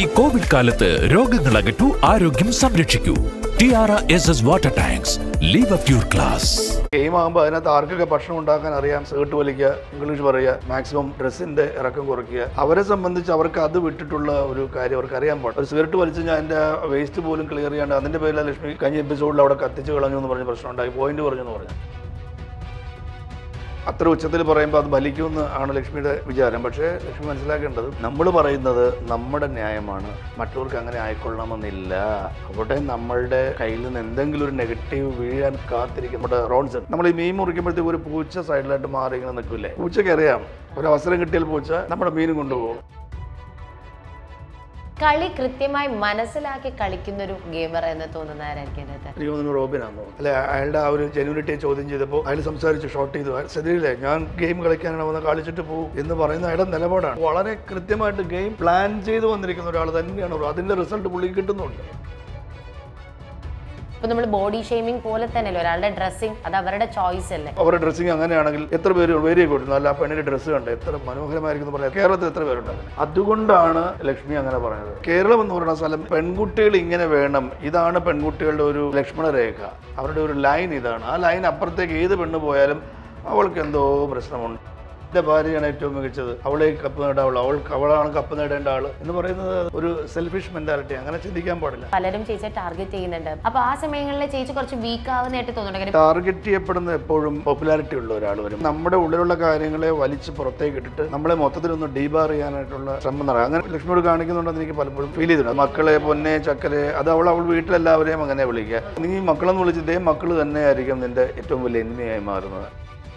ഈ കോവിഡ് കാലത്ത് രോഗങ്ങൾ അകറ്റൂ, ആരോഗ്യം സംരക്ഷിക്കൂ. TRS water tanks, leave up your class. Game ആകുമ്പോൾ അതിനകത്ത് ആർക്കൊക്കെ ഭക്ഷണം ഉണ്ടാക്കാൻ അറിയാം, സേർട്ട് വലിക്കുക, ഇംഗ്ലീഷ് പറയുക, മാക്സിമം ഡ്രസ്സിന്റെ ഇറക്കം കുറയ്ക്കുക. അവരെ സംബന്ധിച്ച് അവർക്ക് അത് വിട്ടിട്ടുള്ള ഒരു കാര്യം അവർക്ക് അറിയാൻ പാടില്ല. ഒരു സിഗരറ്റ് വലിച്ച് ഞാൻ എൻ്റെ വേസ്റ്റ് പോലും ക്ലിയർ ചെയ്യാണ്ട് അതിന്റെ പേരിൽ ലക്ഷ്മി കഴിഞ്ഞ എപ്പിസോഡിൽ അവിടെ കത്തിച്ച് കളഞ്ഞു എന്ന് പറഞ്ഞ പ്രശ്നം ഉണ്ടായി, പോയിന്റ് പറഞ്ഞു എന്ന് പറഞ്ഞു. അത്ര ഉച്ചത്തിൽ പറയുമ്പോൾ അത് ബലിക്കുമെന്ന് ആണ് ലക്ഷ്മിയുടെ വിചാരം. പക്ഷേ ലക്ഷ്മി മനസ്സിലാക്കേണ്ടത് നമ്മൾ പറയുന്നത് നമ്മുടെ ന്യായമാണ്, മറ്റവർക്ക് അങ്ങനെ ആയിക്കൊള്ളണമെന്നില്ല. അവിടെ നമ്മളുടെ കയ്യിൽ നിന്ന് എന്തെങ്കിലും ഒരു നെഗറ്റീവ് വീഴാൻ കാത്തിരിക്കും. നമ്മുടെ റോൺസ് നമ്മൾ ഈ മീൻ മുറിക്കുമ്പോഴത്തേക്ക് ഒരു പൂച്ച സൈഡിലായിട്ട് മാറി ഇങ്ങനെ നിൽക്കില്ലേ, പൂച്ചയ്ക്ക് അറിയാം ഒരു അവസരം കിട്ടിയാൽ പൂച്ച നമ്മുടെ മീനും കൊണ്ടുപോകും. കളി കൃത്യമായി മനസ്സിലാക്കി കളിക്കുന്ന ഒരു ഗെയിമർ എന്ന് തോന്നുന്നതായിരിക്കും റോബിനാണോ അല്ലെ? അയാളുടെ ആ ഒരു ജെന്യൂനിറ്റിയെ ചോദ്യം ചെയ്തപ്പോൾ അയാൾ സംസാരിച്ചു, ഷോർട്ട് ചെയ്തു, ശരിയില്ലേ ഞാൻ ഗെയിം കളിക്കാനാണ് വന്ന് കളിച്ചിട്ട് പോകും എന്ന് പറയുന്ന അയാളുടെ നിലപാടാണ്. വളരെ കൃത്യമായിട്ട് ഗെയിം പ്ലാൻ ചെയ്ത് വന്നിരിക്കുന്ന ഒരാൾ തന്നെയാണ്. അതിന്റെ റിസൾട്ട് പുള്ളിക്ക് കിട്ടുന്നുണ്ട്. ഇപ്പൊ നമ്മൾ ബോഡി ഷെയ്മിങ് പോലെ തന്നെയല്ലോ ഒരാളുടെ ഡ്രസ്സിങ്, അത് അവരുടെ ചോയ്സ് അല്ലേ. അവരുടെ ഡ്രസ്സിങ് അങ്ങനെയാണെങ്കിൽ എത്ര പേര് വെരി ഗുഡ്, നല്ല പെണ്ണിന്റെ ഡ്രസ്സ് കണ്ട് എത്ര മനോഹരമായിരിക്കും പറയാം. കേരളത്തിൽ എത്ര പേരുണ്ട്? അതുകൊണ്ടാണ് ലക്ഷ്മി അങ്ങനെ പറഞ്ഞത്. കേരളം എന്ന് പറയുന്ന സ്ഥലം പെൺകുട്ടികൾ ഇങ്ങനെ വേണം, ഇതാണ് പെൺകുട്ടികളുടെ ഒരു ലക്ഷ്മണ രേഖ, അവരുടെ ഒരു ലൈൻ ഇതാണ്. ആ ലൈൻ അപ്പുറത്തേക്ക് ഏത് പെണ്ണ് പോയാലും അവൾക്ക് എന്തോ പ്രശ്നമുണ്ട്. എൻ്റെ ഭാര്യയാണ് ഏറ്റവും മികച്ചത്, അവളെ കപ്പ് നേടാവുള്ളൂ, അവളാണ് കപ്പ് നേടേണ്ട ആള് എന്ന് പറയുന്നത് ഒരു സെൽഫിഷ് മെന്റാലിറ്റി. അങ്ങനെ ചിന്തിക്കാൻ പാടില്ല. പലരും ചേച്ചിയെ ടാർഗറ്റ് ചെയ്യുന്നുണ്ട്. അപ്പൊ ആ സമയങ്ങളിൽ ചേച്ചി കുറച്ച് വീക്ക് ആവുന്നതായിട്ട് തോന്നുന്നുണ്ട്. ടാർഗറ്റ് ചെയ്യപ്പെടുന്ന എപ്പോഴും പോപ്പുലാരിറ്റി ഉള്ള ഒരാൾ വരും. നമ്മുടെ ഉള്ളിലുള്ള കാര്യങ്ങളെ വലിച്ച് പുറത്തേക്ക് ഇട്ടിട്ട് നമ്മളെ മൊത്തത്തിലൊന്ന് ഡീബാർ ചെയ്യാനായിട്ടുള്ള ശ്രമം നടക്കും. അങ്ങനെ ലക്ഷ്മിയോട് കാണിക്കുന്നുണ്ടെന്ന് എനിക്ക് പലപ്പോഴും ഫീൽ ചെയ്തിട്ടുണ്ട്. മക്കളെ, പൊന്നെ, ചക്കരെ, അത് അവൾ വീട്ടിലെല്ലാവരെയും അങ്ങനെ വിളിക്കുക. നീ മക്കളെന്ന് വിളിച്ച് ഇതേ മക്കൾ തന്നെയായിരിക്കും നിന്റെ ഏറ്റവും വലിയ എനിമിയായി മാറുന്നത്.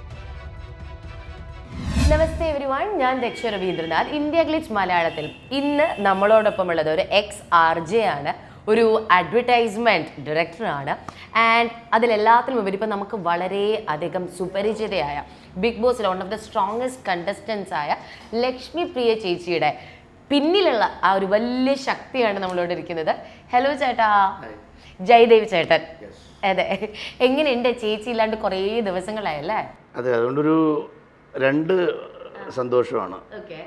നമസ്തേ എവരിവൺ, ഞാൻ ദക്ഷ രവീന്ദ്രനാഥ്, ഇന്ത്യ ഗ്ലിച്ച് മലയാളത്തിൽ. ഇന്ന് നമ്മളോടൊപ്പം ഉള്ളത് ഒരു XRJ ആണ്, ഒരു അഡ്വർടൈസ്മെൻറ്റ് ഡയറക്ടറാണ്. ആൻഡ് അതിലെല്ലാത്തിനും ഉപരി ഇപ്പം നമുക്ക് വളരെ അധികം സുപരിചിതയായ ബിഗ് ബോസിലെ one of the strongest contestants ആയ ലക്ഷ്മി പ്രിയ ചേച്ചിയുടെ പിന്നിലുള്ള ആ ഒരു വലിയ ശക്തിയാണ് നമ്മളോട് ഇരിക്കുന്നത്. ഹലോ ചേട്ടാ, ജയദേവ് ചേട്ടൻ. അതെ, എങ്ങനെയുണ്ട് ചേച്ചി? ഇല്ലാണ്ട് കുറേ ദിവസങ്ങളായല്ലേ? അതെ, അതുകൊണ്ടൊരു രണ്ട് സന്തോഷമാണ്.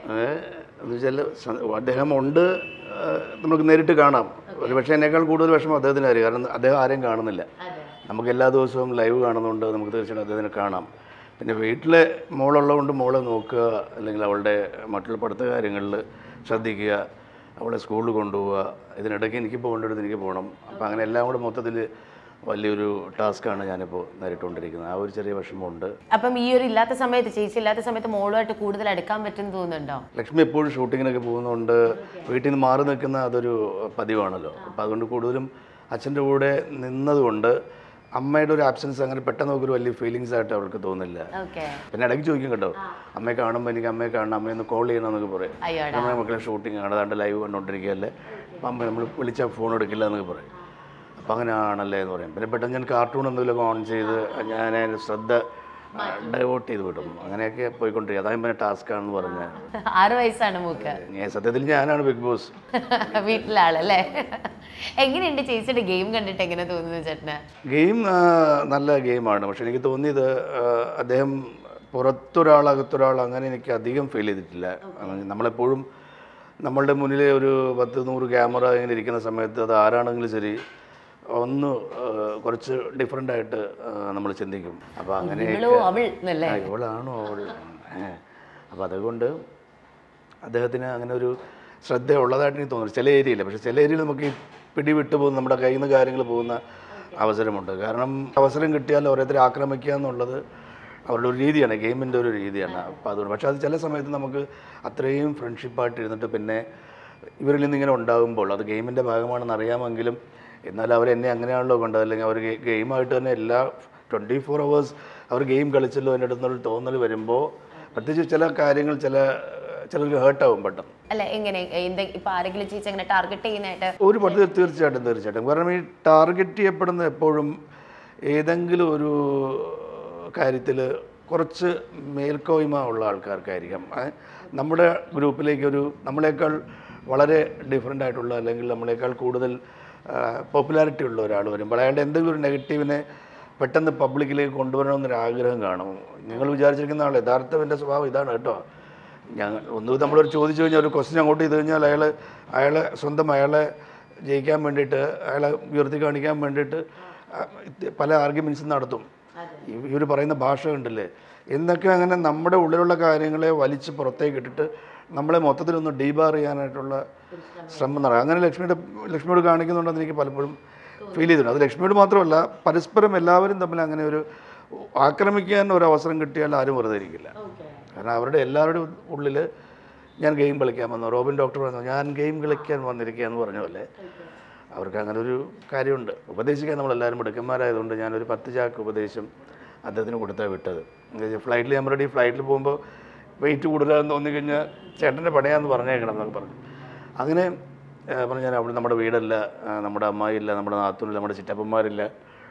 എന്ന് വെച്ചാൽ അദ്ദേഹം ഉണ്ട്, നമുക്ക് നേരിട്ട് കാണാം. ഒരു പക്ഷേ എന്നേക്കാൾ കൂടുതൽ വിഷമം അദ്ദേഹത്തിനായിരിക്കും, കാരണം അദ്ദേഹം ആരെയും കാണുന്നില്ല. നമുക്ക് എല്ലാ ദിവസവും ലൈവ് കാണുന്നുണ്ട്, നമുക്ക് തീർച്ചയായിട്ടും അദ്ദേഹത്തിനെ കാണാം. പിന്നെ വീട്ടിലെ മോളുള്ളതുകൊണ്ട് മോളെ നോക്കുക, അല്ലെങ്കിൽ അവളുടെ മറ്റുള്ള പഠിത്ത കാര്യങ്ങളിൽ ശ്രദ്ധിക്കുക, അവളെ സ്കൂളിൽ കൊണ്ടുപോവുക. ഇതിനിടയ്ക്ക് എനിക്ക് പോകേണ്ടടുത്ത് എനിക്ക് പോകണം. അപ്പോൾ അങ്ങനെ എല്ലാം കൂടെ മൊത്തത്തിൽ വലിയൊരു ടാസ്ക്കാണ് ഞാനിപ്പോൾ നേരിട്ടുകൊണ്ടിരിക്കുന്നത്. ആ ഒരു ചെറിയ വിഷമമുണ്ട്. അപ്പം ഈ ഒരു ഇല്ലാത്ത സമയത്ത്, ചേച്ചി ഇല്ലാത്ത സമയത്ത് മോളുമായിട്ട് കൂടുതൽ അടുക്കാൻ പറ്റുമെന്ന് തോന്നുന്നുണ്ടോ? ലക്ഷ്മി എപ്പോഴും ഷൂട്ടിങ്ങിനൊക്കെ പോകുന്നതുകൊണ്ട് വീട്ടിൽ നിന്ന് മാറി നിൽക്കുന്ന അതൊരു പതിവാണല്ലോ. അപ്പോൾ അതുകൊണ്ട് കൂടുതലും അച്ഛൻ്റെ കൂടെ നിന്നതുകൊണ്ട് അമ്മയുടെ ഒരു ആബ്സെൻസ് അങ്ങനെ പെട്ടെന്ന് നമുക്കൊരു വലിയ ഫീലിങ്സ് ആയിട്ട് അവർക്ക് തോന്നില്ല. പിന്നെ ഇടയ്ക്ക് ചോദിക്കും കേട്ടോ, അമ്മയെ കാണുമ്പോൾ എനിക്ക് അമ്മയെ കാണണം, അമ്മയൊന്ന് കോൾ ചെയ്യണമെന്നൊക്കെ പറയും. നമ്മുടെ മക്കളെ ഷൂട്ടിങ് ആണ്, അതാണ്ട് ലൈവ് കണ്ടുകൊണ്ടിരിക്കുകയല്ലേ, അപ്പം അമ്മ നമ്മൾ വിളിച്ചാൽ ഫോൺ എടുക്കില്ല എന്നൊക്കെ പറയും. അപ്പം അങ്ങനെയാണല്ലേ എന്ന് പറയും. പിന്നെ പെട്ടെന്ന് ഞാൻ കാർട്ടൂൺ എന്തെങ്കിലുമൊക്കെ ഓൺ ചെയ്ത് ഞാൻ അതിൻ്റെ ശ്രദ്ധ ഡൈവേർട്ട് ചെയ്ത് വിടും. അങ്ങനെയൊക്കെ പോയിക്കൊണ്ടിരിക്കും. അതായത് പിന്നെ ടാസ്ക് ആണെന്ന് പറഞ്ഞാൽ 6 വയസ്സാണ് മൂക്ക്. സത്യത്തിൽ ഞാനാണ് ബിഗ് ബോസ് വീട്ടിലാളല്ലേ. എങ്ങനെയുണ്ട് ചേച്ചിയുടെ ഗെയിം കണ്ടിട്ട് എങ്ങനെ തോന്നുന്നു ചേട്ടന്? ഗെയിം നല്ല ഗെയിമാണ്. പക്ഷെ എനിക്ക് തോന്നിയത് അദ്ദേഹം പുറത്തൊരാൾ അകത്തൊരാൾ അങ്ങനെ എനിക്ക് അധികം ഫീൽ ചെയ്തിട്ടില്ല. നമ്മളെപ്പോഴും നമ്മളുടെ മുന്നിൽ ഒരു 10-100 ക്യാമറ ഇങ്ങനെ ഇരിക്കുന്ന സമയത്ത് അത് ആരാണെങ്കിലും ശരി ഒന്ന് കുറച്ച് ഡിഫറെൻ്റ് ആയിട്ട് നമ്മൾ ചിന്തിക്കും. അപ്പോൾ അങ്ങനെ ഇവളാണോ അവൾ? അപ്പോൾ അതുകൊണ്ട് അദ്ദേഹത്തിന് അങ്ങനെ ഒരു ശ്രദ്ധ ഉള്ളതായിട്ട് എനിക്ക് തോന്നുന്നു ചില ഏരിയയിൽ. പക്ഷേ ചില ഏരിയയിൽ നമുക്ക് ഈ പിടിവിട്ട് പോകുന്ന നമ്മുടെ കയ്യിൽ നിന്ന് കാര്യങ്ങൾ പോകുന്ന അവസരമുണ്ട്. കാരണം അവസരം കിട്ടിയാൽ ഓരോരുത്തരെ ആക്രമിക്കുക എന്നുള്ളത് അവരുടെ ഒരു രീതിയാണ്, ഗെയിമിൻ്റെ ഒരു രീതിയാണ്. അപ്പോൾ അതുകൊണ്ട് പക്ഷേ അത് ചില സമയത്ത് നമുക്ക് അത്രയും ഫ്രണ്ട്ഷിപ്പായിട്ട് ഇരുന്നിട്ട് പിന്നെ ഇവരിൽ നിന്ന് ഇങ്ങനെ ഉണ്ടാകുമ്പോൾ അത് ഗെയിമിൻ്റെ ഭാഗമാണെന്ന് അറിയാമെങ്കിലും എന്നാൽ അവരെന്നെ അങ്ങനെയാണല്ലോ കണ്ടത്, അല്ലെങ്കിൽ അവർ ഗെയിമായിട്ട് തന്നെ എല്ലാ 24 hours അവർ ഗെയിം കളിച്ചല്ലോ എൻ്റെ അടുത്തുനിന്നൊരു തോന്നൽ വരുമ്പോൾ പ്രത്യേകിച്ച് ചില കാര്യങ്ങൾ ചിലർക്ക് ഹേർട്ടാവും പെട്ടെന്ന്. അല്ല, എങ്ങനെ ഇപ്പോൾ ആരെങ്കിലും ചേച്ചി അങ്ങനെ ടാർഗറ്റ് ചെയ്യുന്നതായിട്ട് ഒരു പദ്ധതി തീർച്ചയായിട്ടും. കാരണം ഈ ടാർഗറ്റ് ചെയ്യപ്പെടുന്ന എപ്പോഴും ഏതെങ്കിലും ഒരു കാര്യത്തിൽ കുറച്ച് മേൽക്കോയ്മ ഉള്ള ആൾക്കാർക്കായിരിക്കാം. നമ്മുടെ ഗ്രൂപ്പിലേക്ക് നമ്മളെക്കാൾ വളരെ ഡിഫറെൻ്റ് ആയിട്ടുള്ള, അല്ലെങ്കിൽ നമ്മളെക്കാൾ കൂടുതൽ പോപ്പുലാരിറ്റി ഉള്ള ഒരാൾ വരുമ്പോൾ അയാളുടെ എന്തെങ്കിലും ഒരു നെഗറ്റീവിനെ പെട്ടെന്ന് പബ്ലിക്കിലേക്ക് കൊണ്ടുവരണമെന്നൊരാഗ്രഹം കാണും. നിങ്ങൾ വിചാരിച്ചിരിക്കുന്ന ആൾ യഥാർത്ഥ എൻ്റെ സ്വഭാവം ഇതാണ് കേട്ടോ, ഒന്നും നമ്മളൊരു ചോദിച്ചു കഴിഞ്ഞാൽ ഒരു ക്വസ്റ്റ്യൻ അങ്ങോട്ട് ചെയ്ത് കഴിഞ്ഞാൽ അയാളെ ജയിക്കാൻ വേണ്ടിയിട്ട് അയാളെ ഉയർത്തി കാണിക്കാൻ വേണ്ടിയിട്ട് പല ആർഗ്യുമെൻറ്റ്സും നടത്തും. ഇവർ പറയുന്ന ഭാഷ കണ്ടില്ലേ എന്നൊക്കെ. അങ്ങനെ നമ്മുടെ ഉള്ളിലുള്ള കാര്യങ്ങളെ വലിച്ച് പുറത്തേക്ക് ഇട്ടിട്ട് നമ്മളെ മൊത്തത്തിലൊന്ന് ഡീബാർ ചെയ്യാനായിട്ടുള്ള ശ്രമം നടക്കും. അങ്ങനെ ലക്ഷ്മിയോട് കാണിക്കുന്നുണ്ടെന്ന് എനിക്ക് പലപ്പോഴും ഫീൽ ചെയ്തിട്ടുണ്ട്. അത് ലക്ഷ്മിയോട് മാത്രമല്ല, പരസ്പരം എല്ലാവരും തമ്മിൽ അങ്ങനെ ഒരു ആക്രമിക്കാൻ ഒരു അവസരം കിട്ടിയാൽ ആരും വെറുതെ ഇരിക്കില്ല. കാരണം അവരുടെ എല്ലാവരുടെ ഉള്ളിൽ ഞാൻ ഗെയിം കളിക്കാൻ വന്നു, റോബിൻ ഡോക്ടർ പറഞ്ഞു ഞാൻ ഗെയിം കളിക്കാൻ വന്നിരിക്കുക എന്ന് പറഞ്ഞ പോലെ അവർക്ക് അങ്ങനെ ഒരു കാര്യമുണ്ട്. ഉപദേശിക്കാൻ നമ്മളെല്ലാവരും മിടുക്കന്മാരായതുകൊണ്ട് ഞാനൊരു 10 ചാക്ക് ഉപദേശം അദ്ദേഹത്തിന് കൊടുത്താണ് വിട്ടത്. ഫ്ലൈറ്റിൽ ഞാൻ റെഡി, ഫ്ലൈറ്റിൽ പോകുമ്പോൾ വെയിറ്റ് കൂടുതലാണെന്ന് തോന്നിക്കഴിഞ്ഞാൽ ചേട്ടൻ്റെ പണിയാന്ന് പറഞ്ഞേക്കണം എന്നൊക്കെ പറഞ്ഞു. അങ്ങനെ പറഞ്ഞാൽ അവിടെ നമ്മുടെ വീടല്ല, നമ്മുടെ അമ്മായില്ല, നമ്മുടെ നാത്തൂനില്ല, നമ്മുടെ ചിറ്റപ്പന്മാരില്ല,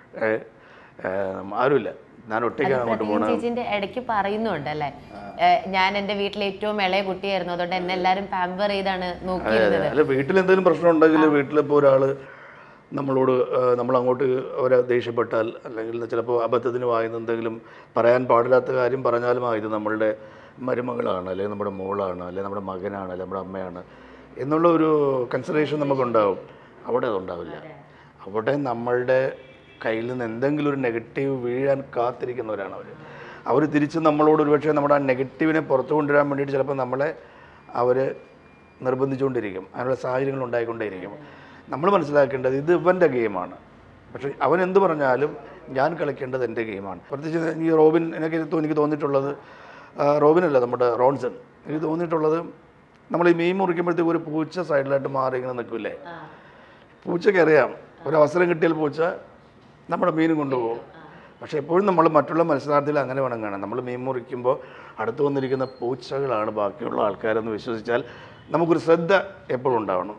ആരുമില്ല, ഞാൻ ഒറ്റയ്ക്കാണ് അങ്ങോട്ട് പോകുന്നത്. ചേച്ചിന്റെ ഇടയ്ക്ക് പറയുന്നുണ്ട് അല്ലേ, ഞാൻ എൻ്റെ വീട്ടിലെ ഏറ്റവും ഇളയ കുട്ടിയായിരുന്നു, അതുകൊണ്ട് എന്നെ എല്ലാവരും പാമ്പർ ചെയ്താണ് നോക്കിയിരുന്നത്. അല്ല, വീട്ടിൽ എന്തെങ്കിലും പ്രശ്നം ഉണ്ടെങ്കിൽ വീട്ടിലിപ്പോൾ ഒരാൾ നമ്മളങ്ങോട്ട് അവരെ ദേഷ്യപ്പെട്ടാൽ അല്ലെങ്കിൽ ചിലപ്പോൾ അബദ്ധത്തിന് വായുന്ന എന്തെങ്കിലും പറയാൻ പാടില്ലാത്ത കാര്യം പറഞ്ഞാലും ഇത് നമ്മളുടെ മരുമകളാണ്, അല്ലെങ്കിൽ നമ്മുടെ മോളാണ്, അല്ലെങ്കിൽ നമ്മുടെ മകനാണ്, അല്ലെങ്കിൽ നമ്മുടെ അമ്മയാണ് എന്നുള്ള ഒരു കൺസിഡറേഷൻ നമുക്കുണ്ടാവും. അവിടെ അതുണ്ടാവില്ല. അവിടെ നമ്മളുടെ കയ്യിൽ നിന്ന് എന്തെങ്കിലും ഒരു നെഗറ്റീവ് വീഴാൻ കാത്തിരിക്കുന്നവരാണ് അവർ തിരിച്ച് നമ്മളോട് ഒരുപക്ഷെ നമ്മുടെ ആ നെഗറ്റീവിനെ പുറത്തു കൊണ്ടുവരാൻ വേണ്ടിയിട്ട് ചിലപ്പോൾ നമ്മളെ അവർ നിർബന്ധിച്ചുകൊണ്ടിരിക്കും. അതിനുള്ള സാഹചര്യങ്ങൾ ഉണ്ടായിക്കൊണ്ടേയിരിക്കും. നമ്മൾ മനസ്സിലാക്കേണ്ടത് ഇത് ഇവൻ്റെ ഗെയിമാണ്. പക്ഷേ അവൻ എന്ത് പറഞ്ഞാലും ഞാൻ കളിക്കേണ്ടത് എൻ്റെ ഗെയിമാണ്. പ്രത്യേകിച്ച് ഈ റോബിൻ എനിക്ക് തോന്നിയിട്ടുള്ളത്, റോബിനല്ല, നമ്മുടെ റോൺസൺ, എനിക്ക് തോന്നിയിട്ടുള്ളത് നമ്മൾ ഈ മീൻ മുറിക്കുമ്പോഴത്തേക്ക് ഒരു പൂച്ച സൈഡിലായിട്ട് മാറി ഇങ്ങനെ നിൽക്കില്ലേ, പൂച്ചയ്ക്ക് അറിയാം ഒരു അവസരം കിട്ടിയാൽ പൂച്ച നമ്മുടെ മീനും കൊണ്ടുപോകും. പക്ഷേ എപ്പോഴും നമ്മൾ മറ്റുള്ള മത്സരാർത്ഥികൾ അങ്ങനെ വേണം കാണാൻ. നമ്മൾ മീൻ മുറിക്കുമ്പോൾ അടുത്ത് വന്നിരിക്കുന്ന പൂച്ചകളാണ് ബാക്കിയുള്ള ആൾക്കാരെന്ന് വിശ്വസിച്ചാൽ നമുക്കൊരു ശ്രദ്ധ എപ്പോഴും ഉണ്ടാവണം.